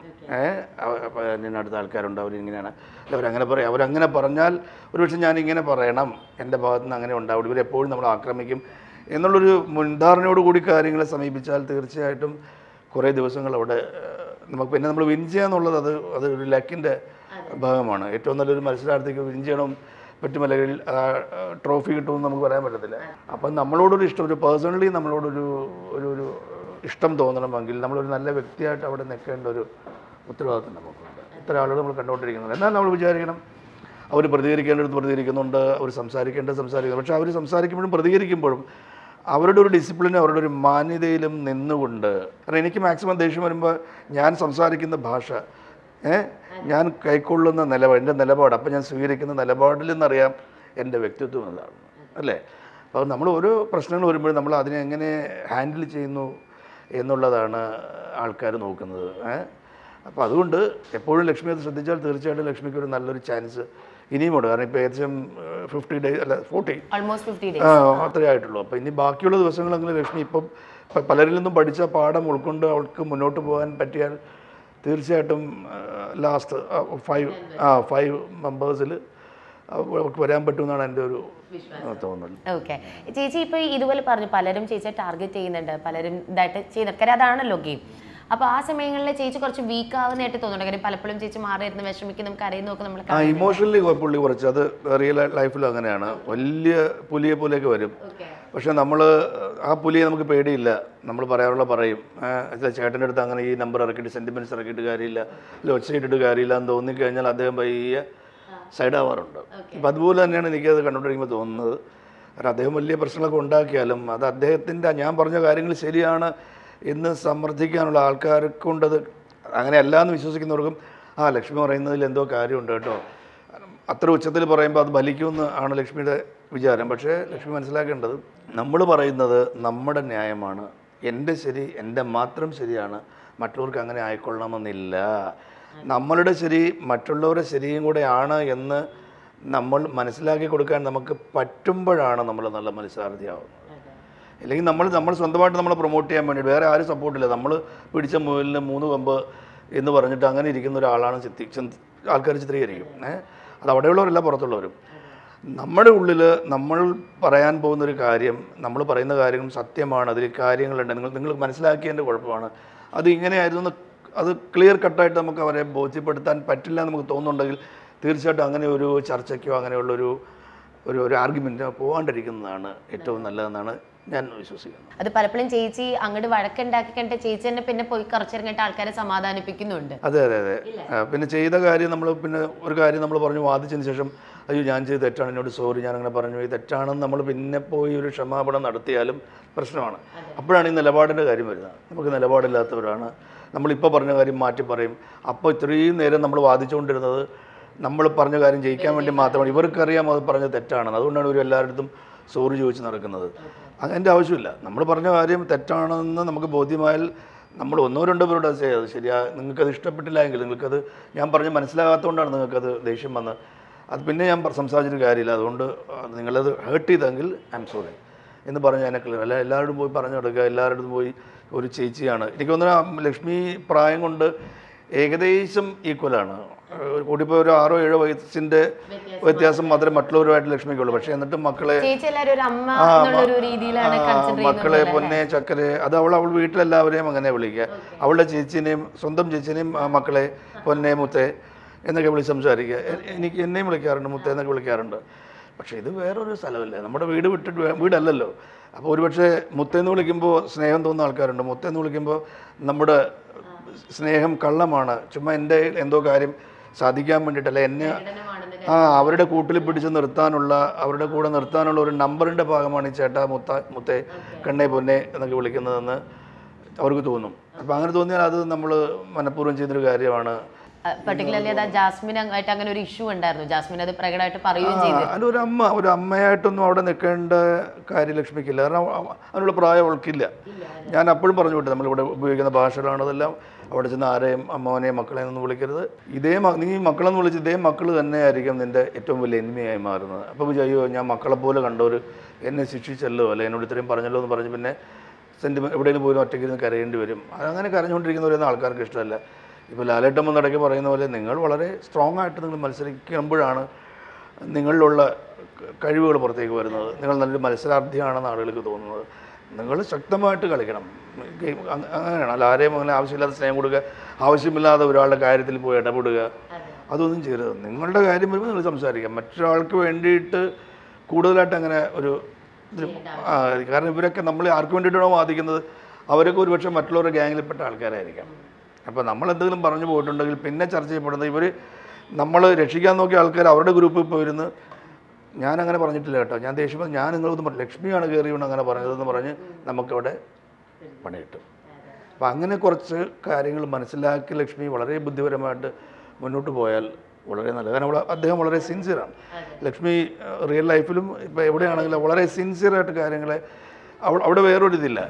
ഞാൻ അടുത്ത ആൾക്കാരുണ്ട്, അവരിങ്ങനെയാണ്, അവരങ്ങനെ പറഞ്ഞാൽ ഒരുപക്ഷെ ഞാനിങ്ങനെ പറയണം, എൻ്റെ ഭാഗത്തു നിന്ന് അങ്ങനെ ഉണ്ടാവും, ഇവരെപ്പോഴും നമ്മൾ ആക്രമിക്കും എന്നുള്ളൊരു മുൻധാരണയോട് കൂടി കാര്യങ്ങളെ സമീപിച്ചാൽ തീർച്ചയായിട്ടും കുറേ ദിവസങ്ങൾ അവിടെ നമുക്ക് പിന്നെ നമ്മൾ വിൻ ചെയ്യുക എന്നുള്ളത് അത് ഒരു ലക്കിൻ്റെ ഭാഗമാണ്. ഏറ്റവും നല്ലൊരു മത്സരാർത്ഥിക്ക് വിൻ ചെയ്യണം പറ്റുമല്ലെങ്കിൽ ട്രോഫി കിട്ടുമെന്ന് നമുക്ക് പറയാൻ പറ്റത്തില്ല. അപ്പം നമ്മളോടൊരു ഇഷ്ടം, ഒരു പേഴ്സണലി നമ്മളോടൊരു ഒരു ഇഷ്ടം തോന്നണമെങ്കിൽ നമ്മളൊരു നല്ല വ്യക്തിയായിട്ട് അവിടെ നിൽക്കേണ്ട ഒരു ഉത്തരവാദിത്വം നമുക്കുണ്ട്. ഇത്ര ആളുകൾ നമ്മൾ കണ്ടുകൊണ്ടിരിക്കുന്നുണ്ട്. എന്നാൽ നമ്മൾ വിചാരിക്കണം അവർ പ്രതികരിക്കേണ്ടത് പ്രതികരിക്കുന്നുണ്ട്, അവർ സംസാരിക്കുന്നു. പക്ഷേ അവർ സംസാരിക്കുമ്പോഴും പ്രതികരിക്കുമ്പോഴും അവരുടെ ഒരു ഡിസിപ്ലിനും അവരുടെ ഒരു മാന്യതയിലും നിന്നുകൊണ്ട്, കാരണം എനിക്ക് മാക്സിമം ദേഷ്യം വരുമ്പോൾ ഞാൻ സംസാരിക്കുന്ന ഭാഷ, ഞാൻ കൈക്കൊള്ളുന്ന എൻ്റെ നിലപാട്, അപ്പം ഞാൻ സ്വീകരിക്കുന്ന നിലപാടിൽ നിന്നറിയാം എൻ്റെ വ്യക്തിത്വം എന്താണ്, അല്ലേ? അപ്പോൾ നമ്മൾ ഓരോ പ്രശ്നങ്ങൾ വരുമ്പോഴും നമ്മൾ അതിനെ എങ്ങനെ ഹാൻഡിൽ ചെയ്യുന്നു എന്നുള്ളതാണ് ആൾക്കാർ നോക്കുന്നത്. അപ്പോൾ അതുകൊണ്ട് എപ്പോഴും ലക്ഷ്മി അത് ശ്രദ്ധിച്ചാൽ തീർച്ചയായിട്ടും ലക്ഷ്മിക്ക് ഒരു നല്ലൊരു ചാൻസ് ഇനിയുമുണ്ട്. കാരണം ഇപ്പോൾ ഏകദേശം 50 days അല്ല 40 അത്രേ ആയിട്ടുള്ളൂ. അപ്പോൾ ഇനി ബാക്കിയുള്ള ദിവസങ്ങളെങ്കിലും ലക്ഷ്മി ഇപ്പം പലരിൽ നിന്നും പഠിച്ച പാഠം ഉൾക്കൊണ്ട് അവൾക്ക് മുന്നോട്ട് പോകാൻ പറ്റിയാൽ തീർച്ചയായിട്ടും ലാസ്റ്റ് 5 മെമ്പേഴ്സിൽ അവർക്ക് വരാൻ പറ്റുമെന്നാണ് എൻ്റെ ഒരു തോന്നൽ. ഓക്കെ ചേച്ചി, ഇപ്പോൾ ഇതുപോലെ പറഞ്ഞു പലരും ചേച്ചിയെ ടാർഗറ്റ് ചെയ്യുന്നുണ്ട്, പലരും ഇതായിട്ട് ചെയ്യുന്നുണ്ട്, അതാണല്ലോ ഗെയിം. അപ്പോൾ ആ സമയങ്ങളിൽ ചേച്ചി കുറച്ച് വീക്ക് ആവുന്നതായിട്ട് തോന്നുന്നുണ്ട്. കാര്യം പലപ്പോഴും ചേച്ചി മാറിയിരുന്ന് വിഷമിക്കും, നമുക്ക് അറിയുന്നതൊക്കെ നമ്മൾ ഇമോഷണലി പുള്ളി കുറച്ച് അത് റിയൽ ലൈഫിലും അങ്ങനെയാണ്. വലിയ പുലിയെ പോലെയൊക്കെ വരും. പക്ഷെ നമ്മൾ ആ പുലിയെ നമുക്ക് പേടിയില്ല, നമ്മൾ പറയാനുള്ള പറയും. ചേട്ടൻ്റെ അടുത്ത് അങ്ങനെ ഈ നമ്പർ ഇറക്കിയിട്ട് സെൻറ്റിമെൻറ്റ്സ് ഇറക്കിയിട്ട് കാര്യമില്ല, അല്ല ഒച്ചയിട്ടിട്ട് കാര്യമില്ല എന്ന് തോന്നിക്കഴിഞ്ഞാൽ അദ്ദേഹം പയ്യെ സൈഡാവാറുണ്ട്. അപ്പം അതുപോലെ തന്നെയാണ് എനിക്കത് കണ്ടുകൊണ്ടിരിക്കുമ്പോൾ തോന്നുന്നത്. കാരണം അദ്ദേഹം വലിയ പ്രശ്നങ്ങളൊക്കെ ഉണ്ടാക്കിയാലും അത് അദ്ദേഹത്തിൻ്റെ ഞാൻ പറഞ്ഞ കാര്യങ്ങൾ ശരിയാണ് എന്ന് സമർത്ഥിക്കാനുള്ള ആൾക്കാർക്കുണ്ടത്. അങ്ങനെയല്ല എന്ന് വിശ്വസിക്കുന്നവർക്കും ലക്ഷ്മി പറയുന്നതിൽ എന്തോ കാര്യമുണ്ട് കേട്ടോ, അത്ര ഉച്ചത്തിൽ പറയുമ്പോൾ അത് ഫലിക്കുമെന്ന് ആണ് ലക്ഷ്മിയുടെ വിചാരം. പക്ഷേ ലക്ഷ്മി മനസ്സിലാക്കേണ്ടത് നമ്മൾ പറയുന്നത് നമ്മുടെ ന്യായമാണ്, എൻ്റെ ശരി എൻ്റെ മാത്രം ശരിയാണ്, മറ്റുള്ളവർക്ക് അങ്ങനെ ആയിക്കൊള്ളണമെന്നില്ല. നമ്മളുടെ ശരി മറ്റുള്ളവരുടെ ശരിയും കൂടെയാണ് എന്ന് നമ്മൾ മനസ്സിലാക്കി കൊടുക്കാൻ നമുക്ക് പറ്റുമ്പോഴാണ് നമ്മൾ നല്ല മത്സരാർത്ഥിയാവുന്നത്. അല്ലെങ്കിൽ നമ്മൾ സ്വന്തമായിട്ട് നമ്മളെ പ്രൊമോട്ട് ചെയ്യാൻ വേണ്ടി വേറെ ആരും സപ്പോർട്ടില്ല, നമ്മൾ പിടിച്ച മുയലിന് 3 കൊമ്പ് എന്ന് പറഞ്ഞിട്ട് അങ്ങനെ ഇരിക്കുന്ന ഒരാളാണ് ആൾക്കാർ ചിത്രീകരിക്കും. അത് അവിടെയുള്ളവരല്ല, പുറത്തുള്ളവരും. നമ്മുടെ ഉള്ളിൽ നമ്മൾ പറയാൻ പോകുന്നൊരു കാര്യം, നമ്മൾ പറയുന്ന കാര്യങ്ങൾ സത്യമാണ്, അതിൽ കാര്യങ്ങളുണ്ട്, നിങ്ങൾ മനസ്സിലാക്കിയതിൻ്റെ കുഴപ്പമാണ്, അത് ഇങ്ങനെയായിരുന്നു, അത് ക്ലിയർ കട്ടായിട്ട് നമുക്ക് അവരെ ബോധ്യപ്പെടുത്താൻ പറ്റില്ല എന്ന് നമുക്ക് തോന്നുന്നുണ്ടെങ്കിൽ തീർച്ചയായിട്ടും അങ്ങനെ ഒരു ചർച്ചയ്ക്കോ അങ്ങനെയുള്ളൊരു ആർഗ്യുമെൻറ്റിനോ പോകാണ്ടിരിക്കുന്നതാണ് ഏറ്റവും നല്ലതെന്നാണ് ഞാൻ വിശ്വസിക്കുന്നു. അത് പലപ്പോഴും ചേച്ചി അങ്ങോട്ട് വഴക്കുണ്ടാക്കി കണ്ട ചേച്ചി തന്നെ പിന്നെ പോയി കുറച്ചേരം കഴിഞ്ഞിട്ട് ആൾക്കാരെ സമാധാനിപ്പിക്കുന്നുണ്ട്. അതെ അതെ അതെ. പിന്നെ ചെയ്ത കാര്യം നമ്മൾ പിന്നെ ഒരു കാര്യം നമ്മൾ പറഞ്ഞു വാദിച്ചതിന് ശേഷം അയ്യോ ഞാൻ ചെയ്ത് തെറ്റാണ്, എന്നോട് സോറി ഞാൻ അങ്ങനെ പറഞ്ഞു ഇത് തെറ്റാണെന്ന് നമ്മൾ പിന്നെ പോയി ഒരു ക്ഷമാപണം നടത്തിയാലും പ്രശ്നമാണ്. അപ്പോഴാണ് ഈ നിലപാടിൻ്റെ കാര്യം വരുന്നത്. നമുക്ക് നിലപാടില്ലാത്തവരാണ്, നമ്മളിപ്പോൾ പറഞ്ഞ കാര്യം മാറ്റി പറയും. അപ്പോൾ ഇത്രയും നേരം നമ്മൾ വാദിച്ചുകൊണ്ടിരുന്നത് നമ്മൾ പറഞ്ഞ കാര്യം ജയിക്കാൻ വേണ്ടി മാത്രമാണ്. ഇവർക്കറിയാം അത് പറഞ്ഞത് തെറ്റാണെന്ന്, അതുകൊണ്ടാണ് ഇവർ എല്ലാവരുടെ സോറി ചോദിച്ച് നടക്കുന്നത്. അതിൻ്റെ ആവശ്യമില്ല. നമ്മൾ പറഞ്ഞ കാര്യം തെറ്റാണെന്ന് നമുക്ക് ബോധ്യമായാൽ നമ്മൾ ഒന്നോ രണ്ടോ പേരോട് അത് ചെയ്യാം, അത് ശരിയാ, നിങ്ങൾക്കത് ഇഷ്ടപ്പെട്ടില്ല എങ്കിൽ നിങ്ങൾക്കത് ഞാൻ പറഞ്ഞ് മനസ്സിലാകാത്തതുകൊണ്ടാണ് നിങ്ങൾക്കത് ദേഷ്യം വന്ന് അത് പിന്നെ ഞാൻ സംസാരിച്ചിട്ട് കാര്യമില്ല, അതുകൊണ്ട് നിങ്ങളത് ഹേർട്ട് ചെയ്തെങ്കിൽ ഐ എം സോറി എന്ന് പറഞ്ഞ് എന്നെ ക്ലിയർ. അല്ല എല്ലാവരും പോയി പറഞ്ഞു കൊടുക്കുക, എല്ലാവരുടെ പോയി ഒരു ചേച്ചിയാണ്. എനിക്ക് തോന്നുന്നു ലക്ഷ്മി പ്രായം കൊണ്ട് ഏകദേശം ഈക്വലാണ്. കൂടിപ്പോൾ ഒരു 6-7 വയസ്സിൻ്റെ വ്യത്യാസം മാത്രമേ മറ്റുള്ളവരുമായിട്ട് ലക്ഷ്മിക്കുള്ളൂ. പക്ഷേ എന്നിട്ടും മക്കളെ മക്കളെ പൊന്നെ ചക്കരെ അത് അവൾ വീട്ടിലെല്ലാവരെയും അങ്ങനെ വിളിക്കുക. അവളുടെ ചേച്ചീനെയും സ്വന്തം ചേച്ചീനെയും മക്കളെ പൊന്നെ മുത്തേ എന്നൊക്കെ വിളിച്ച് സംസാരിക്കുക. എന്നെയും വിളിക്കാറുണ്ട് മുത്തേ എന്നൊക്കെ വിളിക്കാറുണ്ട്. പക്ഷേ ഇത് വേറൊരു സ്ഥലമല്ലേ, നമ്മുടെ വീട് വിട്ടിട്ട് വീടല്ലല്ലോ. അപ്പോൾ ഒരുപക്ഷെ മുത്തേന്ന് വിളിക്കുമ്പോൾ സ്നേഹം തോന്നുന്ന ആൾക്കാരുണ്ട്, മുത്തേന്ന് വിളിക്കുമ്പോൾ നമ്മുടെ സ്നേഹം കള്ളമാണ്, ചുമ്മാ എൻ്റെ എന്തോ കാര്യം സാധിക്കാൻ വേണ്ടിയിട്ടല്ല, എന്നെ അവരുടെ കൂട്ടിൽ പിടിച്ച് നിർത്താനുള്ള, അവരുടെ കൂടെ നിർത്താനുള്ള ഒരു നമ്പറിൻ്റെ ഭാഗമാണ് ഈ ചേട്ടാ മുത്തേ കണ്ണേ പൊന്നെ എന്നൊക്കെ വിളിക്കുന്നതെന്ന് അവർക്ക് തോന്നും. അപ്പോൾ അങ്ങനെ തോന്നിയാൽ അത് നമ്മൾ മനഃപൂർവ്വം ചെയ്യുന്നൊരു കാര്യമാണ്. പർട്ടിക്കുലർലി അത് ജാസ്മിൻ ആയിട്ട് അങ്ങനെ ഒരു ഇഷ്യൂ ഉണ്ടായിരുന്നു, ജാസ്മിൻ അത് പ്രകടമായിട്ട് പറയുകയും ചെയ്തു. ഒരു അമ്മയായിട്ടൊന്നും അവിടെ നിൽക്കേണ്ട കാര്യം ലക്ഷ്മിക്കില്ല, കാരണം അതിനുള്ള പ്രായം അവൾക്കില്ല. ഞാൻ അപ്പോഴും പറഞ്ഞു വിട്ടു, നമ്മളിവിടെ ഉപയോഗിക്കുന്ന ഭാഷകളാണ് അതെല്ലാം. അവിടെ ചെന്ന് ആരെയും അമ്മവനെയും മക്കളെയും ഒന്നും വിളിക്കരുത്. നീ മക്കളെന്ന് വിളിച്ച് ഇതേ മക്കൾ തന്നെയായിരിക്കും നിൻ്റെ ഏറ്റവും വലിയ എനിമിയായി മാറുന്നത്. അപ്പോൾ അയ്യോ ഞാൻ മക്കളെ പോലെ കണ്ടവർ എന്നെ ശിക്ഷിച്ചല്ലോ, അല്ലെ എന്നോട് ഇത്രയും പറഞ്ഞല്ലോ എന്ന് പറഞ്ഞ് പിന്നെ എവിടെയെങ്കിലും പോലും ഒറ്റയ്ക്ക് ഇരുന്ന് കരയേണ്ടി വരും. അതങ്ങനെ കരഞ്ഞുകൊണ്ടിരിക്കുന്നവരൊന്നും ആൾക്കാർക്ക് ഇഷ്ടമല്ല. ഇപ്പോൾ ലാലേട്ടൻ ഇടയ്ക്ക് പറയുന്ന പോലെ നിങ്ങൾ വളരെ സ്ട്രോങ് ആയിട്ട് നിങ്ങൾ മത്സരിക്കുമ്പോഴാണ് നിങ്ങളിലുള്ള കഴിവുകൾ പുറത്തേക്ക് വരുന്നത്. നിങ്ങൾ നല്ലൊരു മത്സരാർത്ഥിയാണെന്ന് ആളുകൾക്ക് തോന്നുന്നത്. നിങ്ങൾ ശക്തമായിട്ട് കളിക്കണം. അങ്ങനെയാണ്, അല്ല ആരെയും അങ്ങനെ ആവശ്യമില്ലാത്ത സ്നേഹം കൊടുക്കുക, ആവശ്യമില്ലാതെ ഒരാളുടെ കാര്യത്തിൽ പോയി ഇടപെടുക, അതൊന്നും ചെയ്യരുത്. നിങ്ങളുടെ കാര്യം വരുമ്പോൾ നിങ്ങൾ സംസാരിക്കാം. മറ്റൊരാൾക്ക് വേണ്ടിയിട്ട് കൂടുതലായിട്ട് അങ്ങനെ ഒരു കാരണം ഇവരൊക്കെ നമ്മൾ ആർക്ക് വേണ്ടിയിട്ടാണോ വാദിക്കുന്നത് അവരൊക്കെ ഒരുപക്ഷെ മറ്റുള്ളവരുടെ ഗ്യാങ്ങിൽപ്പെട്ട ആൾക്കാരായിരിക്കാം. അപ്പോൾ നമ്മൾ എന്തെങ്കിലും പറഞ്ഞു പോയിട്ടുണ്ടെങ്കിൽ പിന്നെ ചർച്ച ചെയ്യപ്പെടുന്നത് ഇവർ നമ്മൾ രക്ഷിക്കാൻ നോക്കിയ ആൾക്കാർ അവരുടെ ഗ്രൂപ്പിൽ പോയിരുന്ന് ഞാനങ്ങനെ പറഞ്ഞിട്ടില്ല കേട്ടോ, ഞാൻ ദേഷ്യം ഞാൻ നിങ്ങളൊന്നും പറഞ്ഞു, ലക്ഷ്മിയാണ് കയറിയുകൊണ്ട് അങ്ങനെ പറഞ്ഞതെന്ന് പറഞ്ഞ് നമുക്കവിടെ പണി കിട്ടും. അപ്പം അങ്ങനെ കുറച്ച് കാര്യങ്ങൾ മനസ്സിലാക്കി ലക്ഷ്മി വളരെ ബുദ്ധിപരമായിട്ട് മുന്നോട്ട് പോയാൽ വളരെ നല്ലത്. കാരണം അദ്ദേഹം വളരെ സിൻസിയറാണ്. ലക്ഷ്മി റിയൽ ലൈഫിലും ഇപ്പോൾ എവിടെയാണെങ്കിലും വളരെ സിൻസിയറായിട്ട് കാര്യങ്ങളെ അവിടെ വേറൊരു ഇതില്ല.